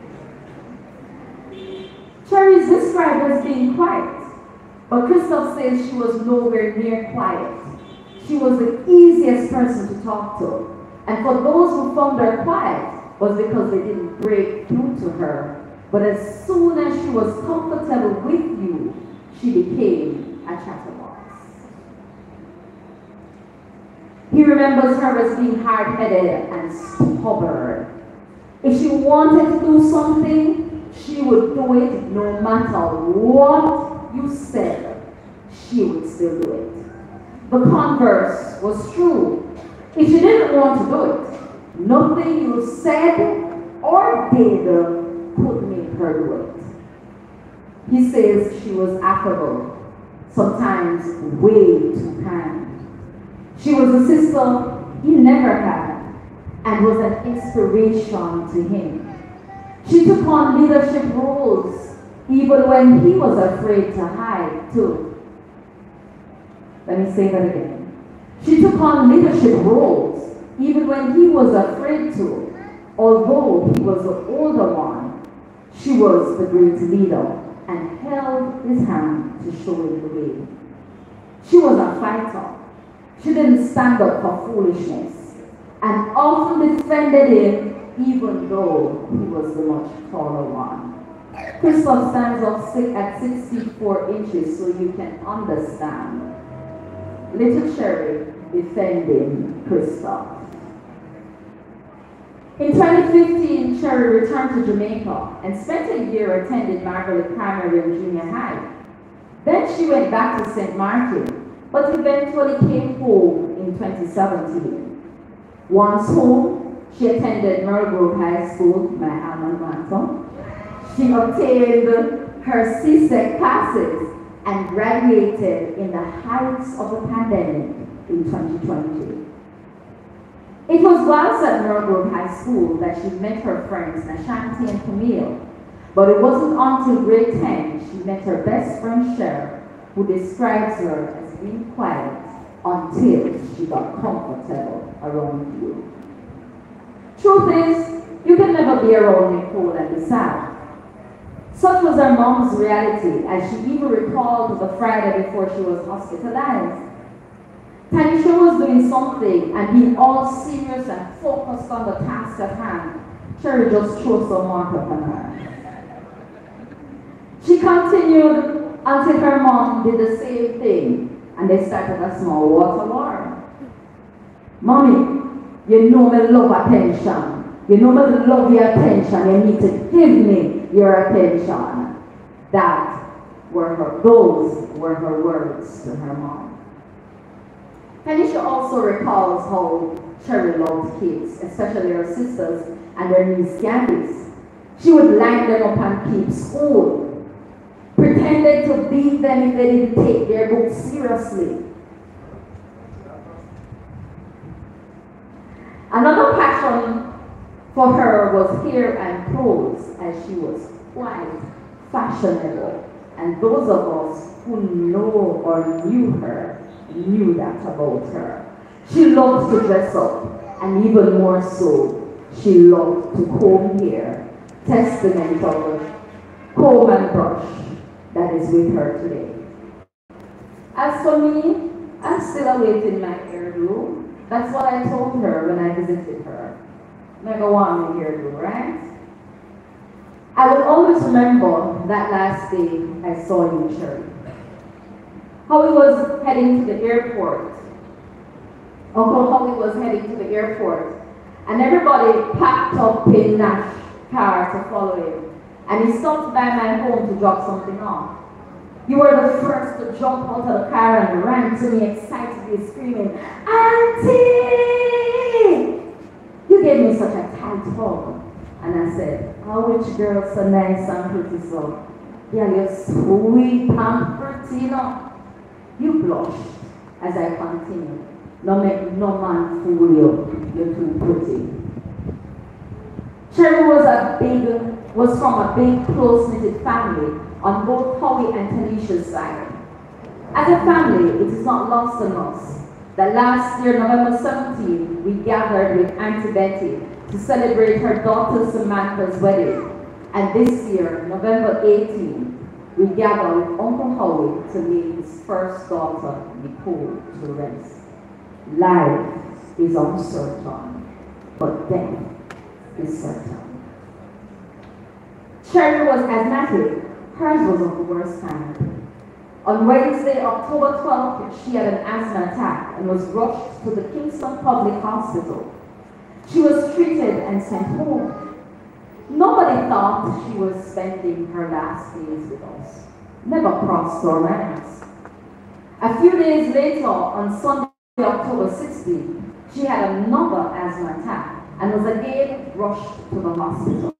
Cherry is described as being quiet, but Christoph says she was nowhere near quiet. She was the easiest person to talk to, and for those who found her quiet was because they didn't break through to her. But as soon as she was comfortable with you, she became a chatterbox. He remembers her as being hard-headed and stubborn. If she wanted to do something, she would do it no matter what you said. She would still do it. The converse was true. If she didn't want to do it, nothing you said or did could make her do it. He says she was affable, sometimes way too kind. She was a sister he never had and was an inspiration to him. She took on leadership roles even when he was afraid to hide too. Let me say that again. She took on leadership roles even when he was afraid to. Although he was the older one, she was the great leader and held his hand to show him the way. She was a fighter. She didn't stand up for foolishness and often defended him even though he was the much taller one. Christoph stands up at six feet four inches so you can understand. Little Cherry defending Christoph. In twenty fifteen, Cherry returned to Jamaica and spent a year attending Margaret Primary and Junior High. Then she went back to Saint Martin, but eventually came home in twenty seventeen. Once home, she attended Merle High School, my alma mater. She obtained her C SEC passes and graduated in the heights of the pandemic in twenty twenty. It was whilst at Merle High School that she met her friends Nashanti and Camille. But it wasn't until grade ten she met her best friend Cheryl, who describes her as being quiet until she got comfortable around you. Truth is, you can never be around Nicole and be sad. Such was her mom's reality, as she even recalled the Friday before she was hospitalized. Tanisha was doing something and being all serious and focused on the task at hand. Cherry just threw some mark upon her. She continued until her mom did the same thing, and they started a small water war. Mommy, you know me love attention. You know me love your attention. You need to give me your attention. That were her, those were her words to her mom. Tanisha also recalls how Cherry loved kids, especially her sisters and their niece Candice. She would line them up and keep school, pretended to beat them if they didn't take their books seriously. Another passion for her was hair and clothes, as she was quite fashionable. And those of us who know or knew her knew that about her. She loved to dress up, and even more so, she loved to comb hair, testament of the comb and brush that is with her today. As for me, I'm still awaiting my hairdo. That's what I told her when I visited her. I go on my hairdo, right? I will always remember that last day I saw you in church. How he was heading to the airport. Uncle Howie was heading to the airport. And everybody packed up in Nash car to follow him. And he stopped by my home to drop something off. You were the first to jump out of the car and ran to me excitedly screaming, "Auntie!" You gave me such a tight hug. And I said, "Oh, which girl so nice and pretty so? Yeah, you're sweet and pretty, you know." You blushed as I continued. No make no man fool you. You're too pretty. Cherry was a big, was from a big, close-knitted family on both Howie and Tanisha's side. As a family, it is not lost on us that last year, November seventeenth, we gathered with Auntie Betty to celebrate her daughter Samantha's wedding. And this year, November eighteenth, we gathered with Uncle Howie to lay his first daughter, Nicole, to rest. Life is uncertain, but death is certain. Cherry was asthmatic. Hers was of the worst kind. On Wednesday, October twelfth, she had an asthma attack and was rushed to the Kingston Public Hospital. She was treated and sent home. Nobody thought she was spending her last days with us. Never crossed our minds. A few days later, on Sunday, October sixteenth, she had another asthma attack and was again rushed to the hospital.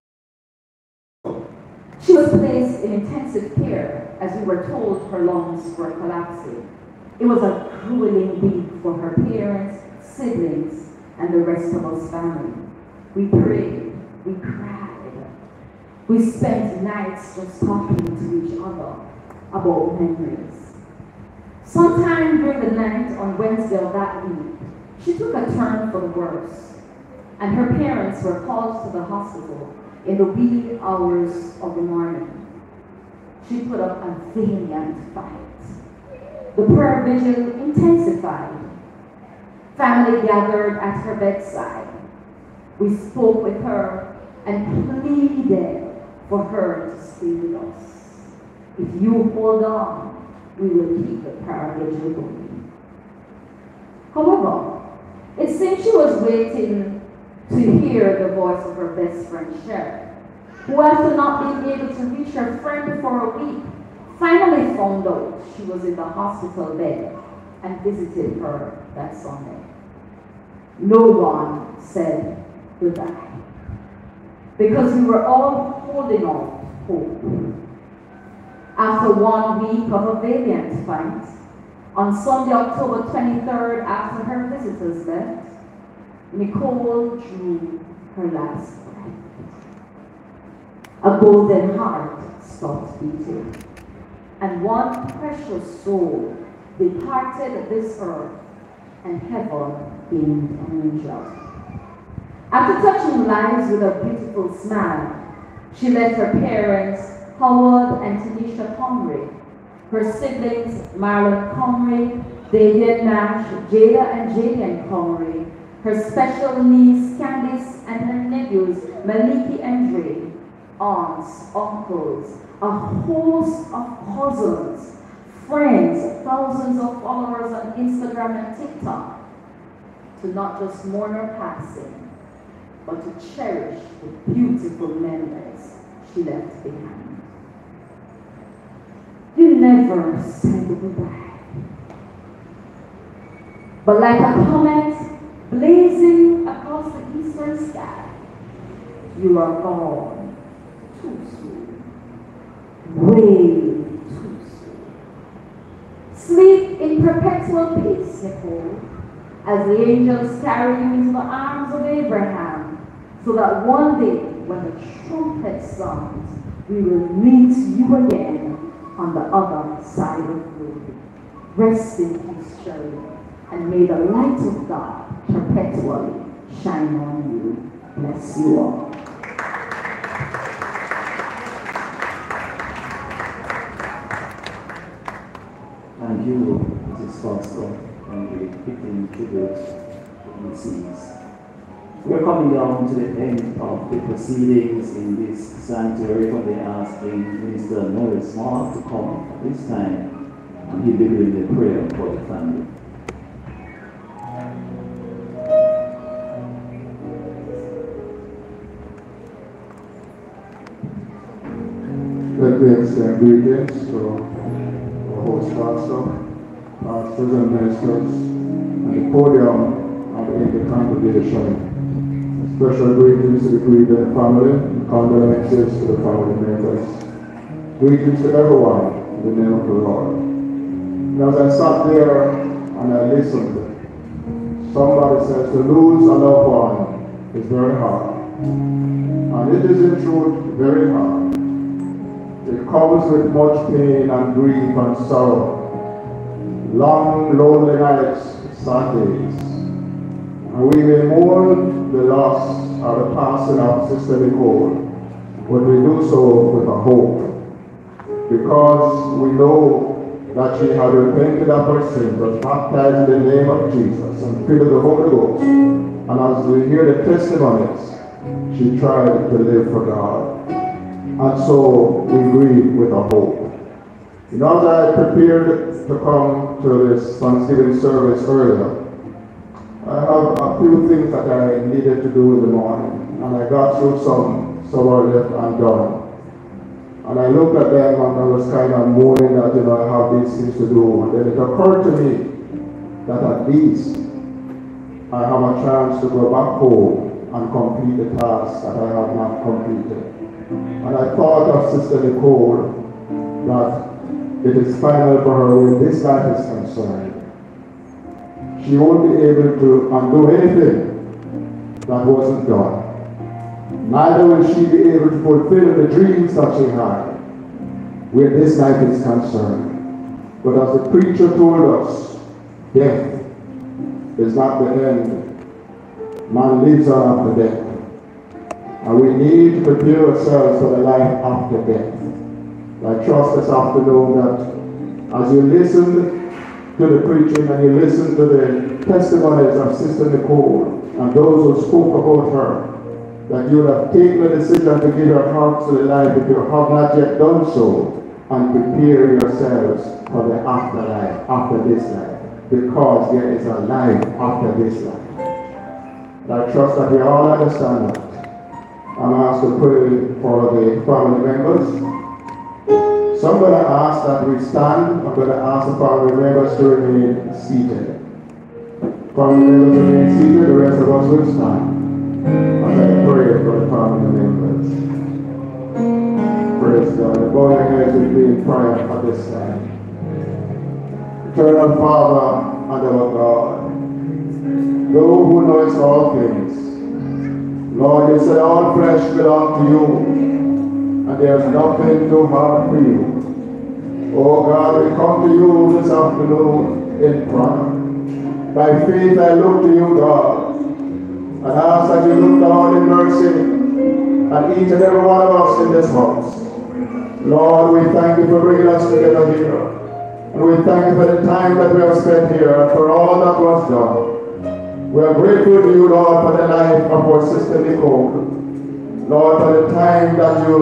She was placed in intensive care as we were told her lungs were collapsing. It was a grueling week for her parents, siblings, and the rest of us family. We prayed, we cried. We spent nights just talking to each other about memories. Sometime during the night on Wednesday of that week, she took a turn for the worse, and her parents were called to the hospital in the wee hours of the morning. She put up a valiant fight. The prayer vigil intensified. Family gathered at her bedside. We spoke with her and pleaded for her to stay with us. If you hold on, we will keep the prayer vigil going. However, it seemed she was waiting to hear the voice of her best friend, Cheryl, who, after not being able to reach her friend for a week, finally found out she was in the hospital bed and visited her that Sunday. No one said goodbye, because we were all holding out hope. After one week of a valiant fight, on Sunday, October twenty-third, after her visitors left, Nicole drew her last breath. A golden heart stopped beating, and one precious soul departed this earth, and heaven beamed an angel. After touching lives with a beautiful smile, she left her parents, Howard and Tanisha Comrie, her siblings, Marlon Comrie, Davian Nash, Jada and Jadian Comrie, her special niece, Candice, and her nephews, Maliki and Dre, aunts, uncles, a host of cousins, friends, thousands of followers on Instagram and TikTok, to not just mourn her passing, but to cherish the beautiful memories she left behind. You never said goodbye, but like a comet blazing across the eastern sky, you are gone too soon, way too soon. Sleep in perpetual peace, Nicole, as the angels carry you into the arms of Abraham, so that one day, when the trumpet sounds, we will meet you again on the other side of glory. Rest in peace, Shirley, and may the light of God perpetually shine on you. Bless you all. And you, Missus Foster, and the fitting tribute to Missus We're coming down to the end of the proceedings in this sanctuary, but they're asking Minister Norris Small to come at this time, and he'll be doing the prayer for the family. Let me extend greetings to our host pastor, pastors and ministers, and the podium of the congregation. Special greetings to the Green family, and condolences to the family members. Greetings to everyone in the name of the Lord. And as I sat there and I listened, somebody says to lose a loved one is very hard. And it is in truth very hard. It comes with much pain and grief and sorrow. Long, lonely nights, sad days. And we may mourn the loss or the passing of Sister Nicole, but we do so with a hope. Because we know that she had repented of her sins, was baptized in the name of Jesus, and filled with the Holy Ghost. And as we hear the testimonies, she tried to live for God. And so we grieve with a hope. You know, as I prepared to come to this Thanksgiving service earlier, I have a few things that I needed to do in the morning. And I got through some, some are left undone. And I looked at them and I was kind of mourning that, you know, I have these things to do. And then it occurred to me that at least I have a chance to go back home and complete the task that I have not completed. And I thought of Sister Nicole, that it is final for her when this life is concerned. She won't be able to undo anything that wasn't done. Neither will she be able to fulfill the dreams that she had where this life is concerned. But as the preacher told us, death is not the end. Man lives on after death. And we need to prepare ourselves for the life after death. I trust this afternoon that as you listen to the preaching and you listen to the testimonies of Sister Nicole and those who spoke about her, that you have taken the decision to give your hearts to the life if you have not yet done so, and prepare yourselves for the afterlife, after this life, because there is a life after this life. And I trust that we all understand that. I'm asked to pray for the family members. So I'm going to ask that we stand. I'm going to ask the family members to remain seated. Family members remain seated, the rest of us will stand. As I pray for the family members. Praise God. Bow your heads with me in prayer at this time. Eternal Father and our God, thou who knowest all things, Lord, you said all flesh belongs to you, and there is nothing too hard for you. Oh God, we come to you this afternoon in prayer. By faith I look to you, God, and ask that you look down in mercy on each and every one of us in this house. Lord, we thank you for bringing us together here. And we thank you for the time that we have spent here and for all that was done. We are grateful to you, Lord, for the life of our sister Nicole. Lord, for the time that you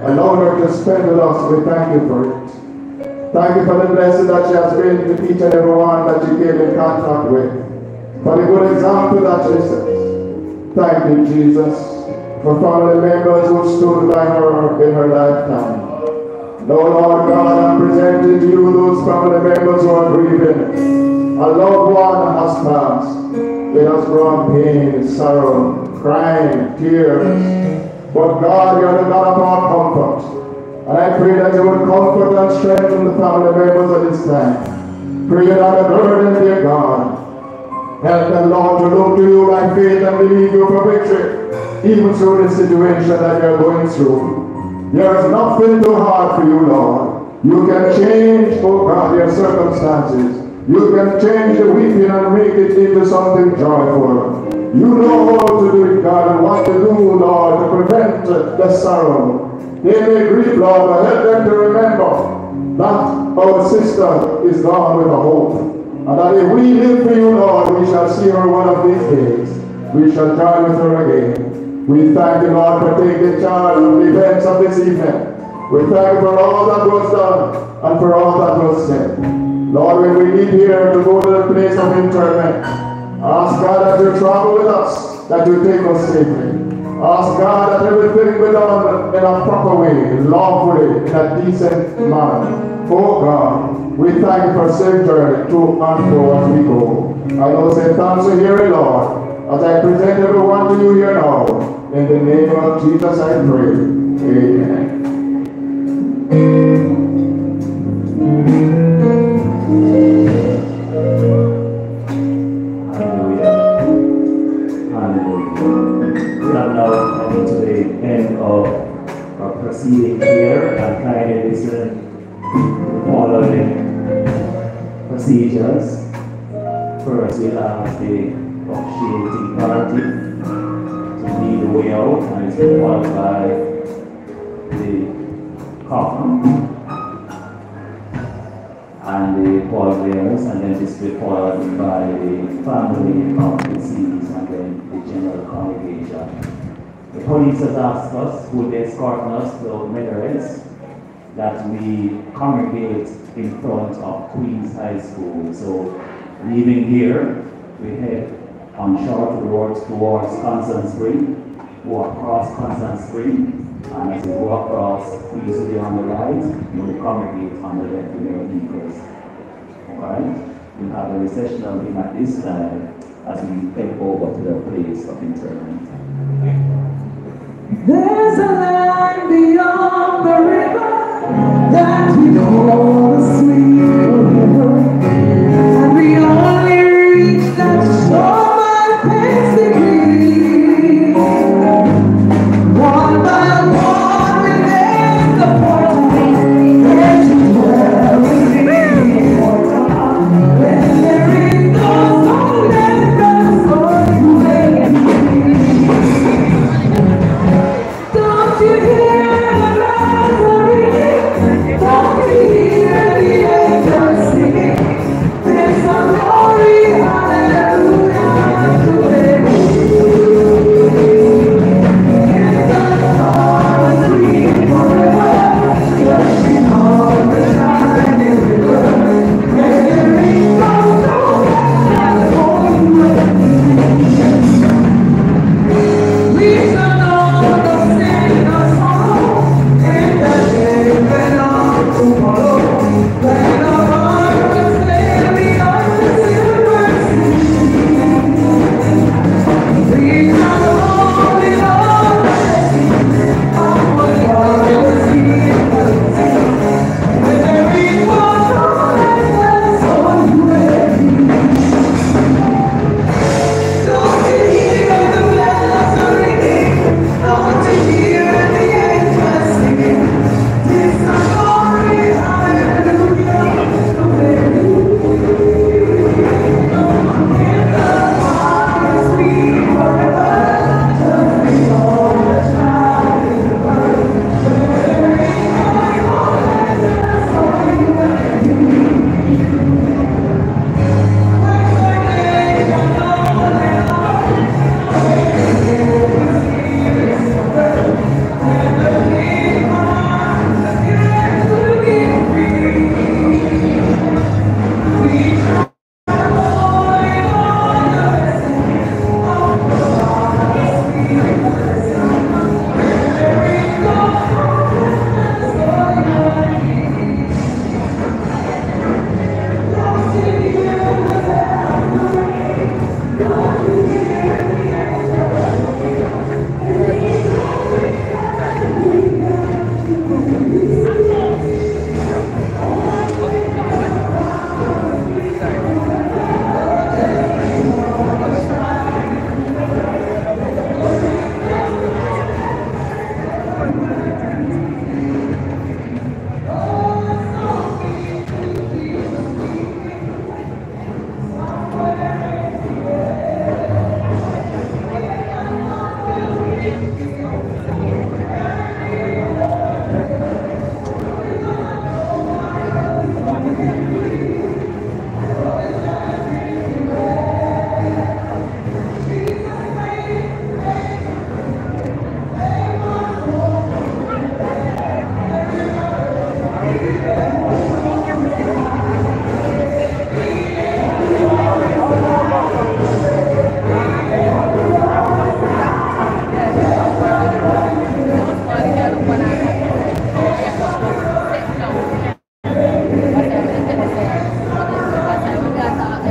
allowed her to spend with us. We thank you for it. Thank you for the blessing that she has been to each and every one that she came in contact with. For the good example that she sets. Thank you, Jesus, for family members who stood by her in her lifetime. Now, Lord God, I'm presenting to you those family members who are grieving. A loved one has passed. It has brought pain, sorrow, crying, tears. But God, you're the God of our comfort. And I pray that you will comfort and strengthen the family members at this time. Pray that a burden, dear God. Help them, Lord, to look to you by faith and believe you for victory, even through the situation that you're going through. There is nothing too hard for you, Lord. You can change, oh God, your circumstances. You can change the weeping and make it into something joyful. You know how to do it, God, and what to do, Lord, to prevent the sorrow. They may grieve, Lord, but help them to remember that our sister is gone with a hope. And that if we live for you, Lord, we shall see her one of these days. We shall join with her again. We thank you, Lord, for taking charge of the events of this evening. We thank you for all that was done and for all that was said. Lord, when we leave here to go to the place of interment, ask God that you travel with us, that you take us safely. Ask God that everything be done in a proper way, lawfully, in a decent manner. Oh God, we thank you for safe journey to and fro as we go. I know say thanks for hearing, Lord, as I present everyone to you here now. In the name of Jesus I pray. Amen. Proceeding here and kindly listen to following procedures. First, we'll ask the officiating party to lead the way out, and it's followed by the coffin and the pallbearers, and then this will be followed by the family of the deceased and then the general congregation. The police has asked us, who they escort us to minarets, that we congregate in front of Queens High School. So, leaving here, we head on short roads towards Constant Spring, walk across Constant Spring, and as we walk across, Queens will be on the right, and we congregate on the left with our vehicles. Alright? We have a recessional hymn at this time as we head over to the place of interment. There's a land beyond the river that we know the sweet river, and we only reach that shore by pacing. One by one we make the point where to dwell with me. When there is no soul left, the soul may be. Don't you hear the bells ringing? Don't you hear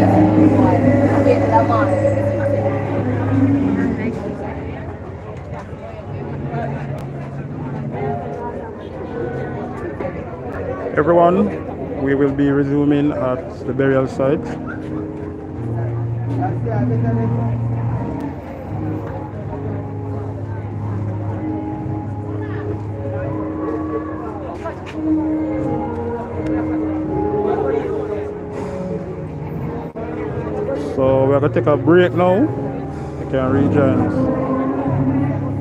Everyone, we will be resuming at the burial site. So we're going to take a break now. You can rejoin us.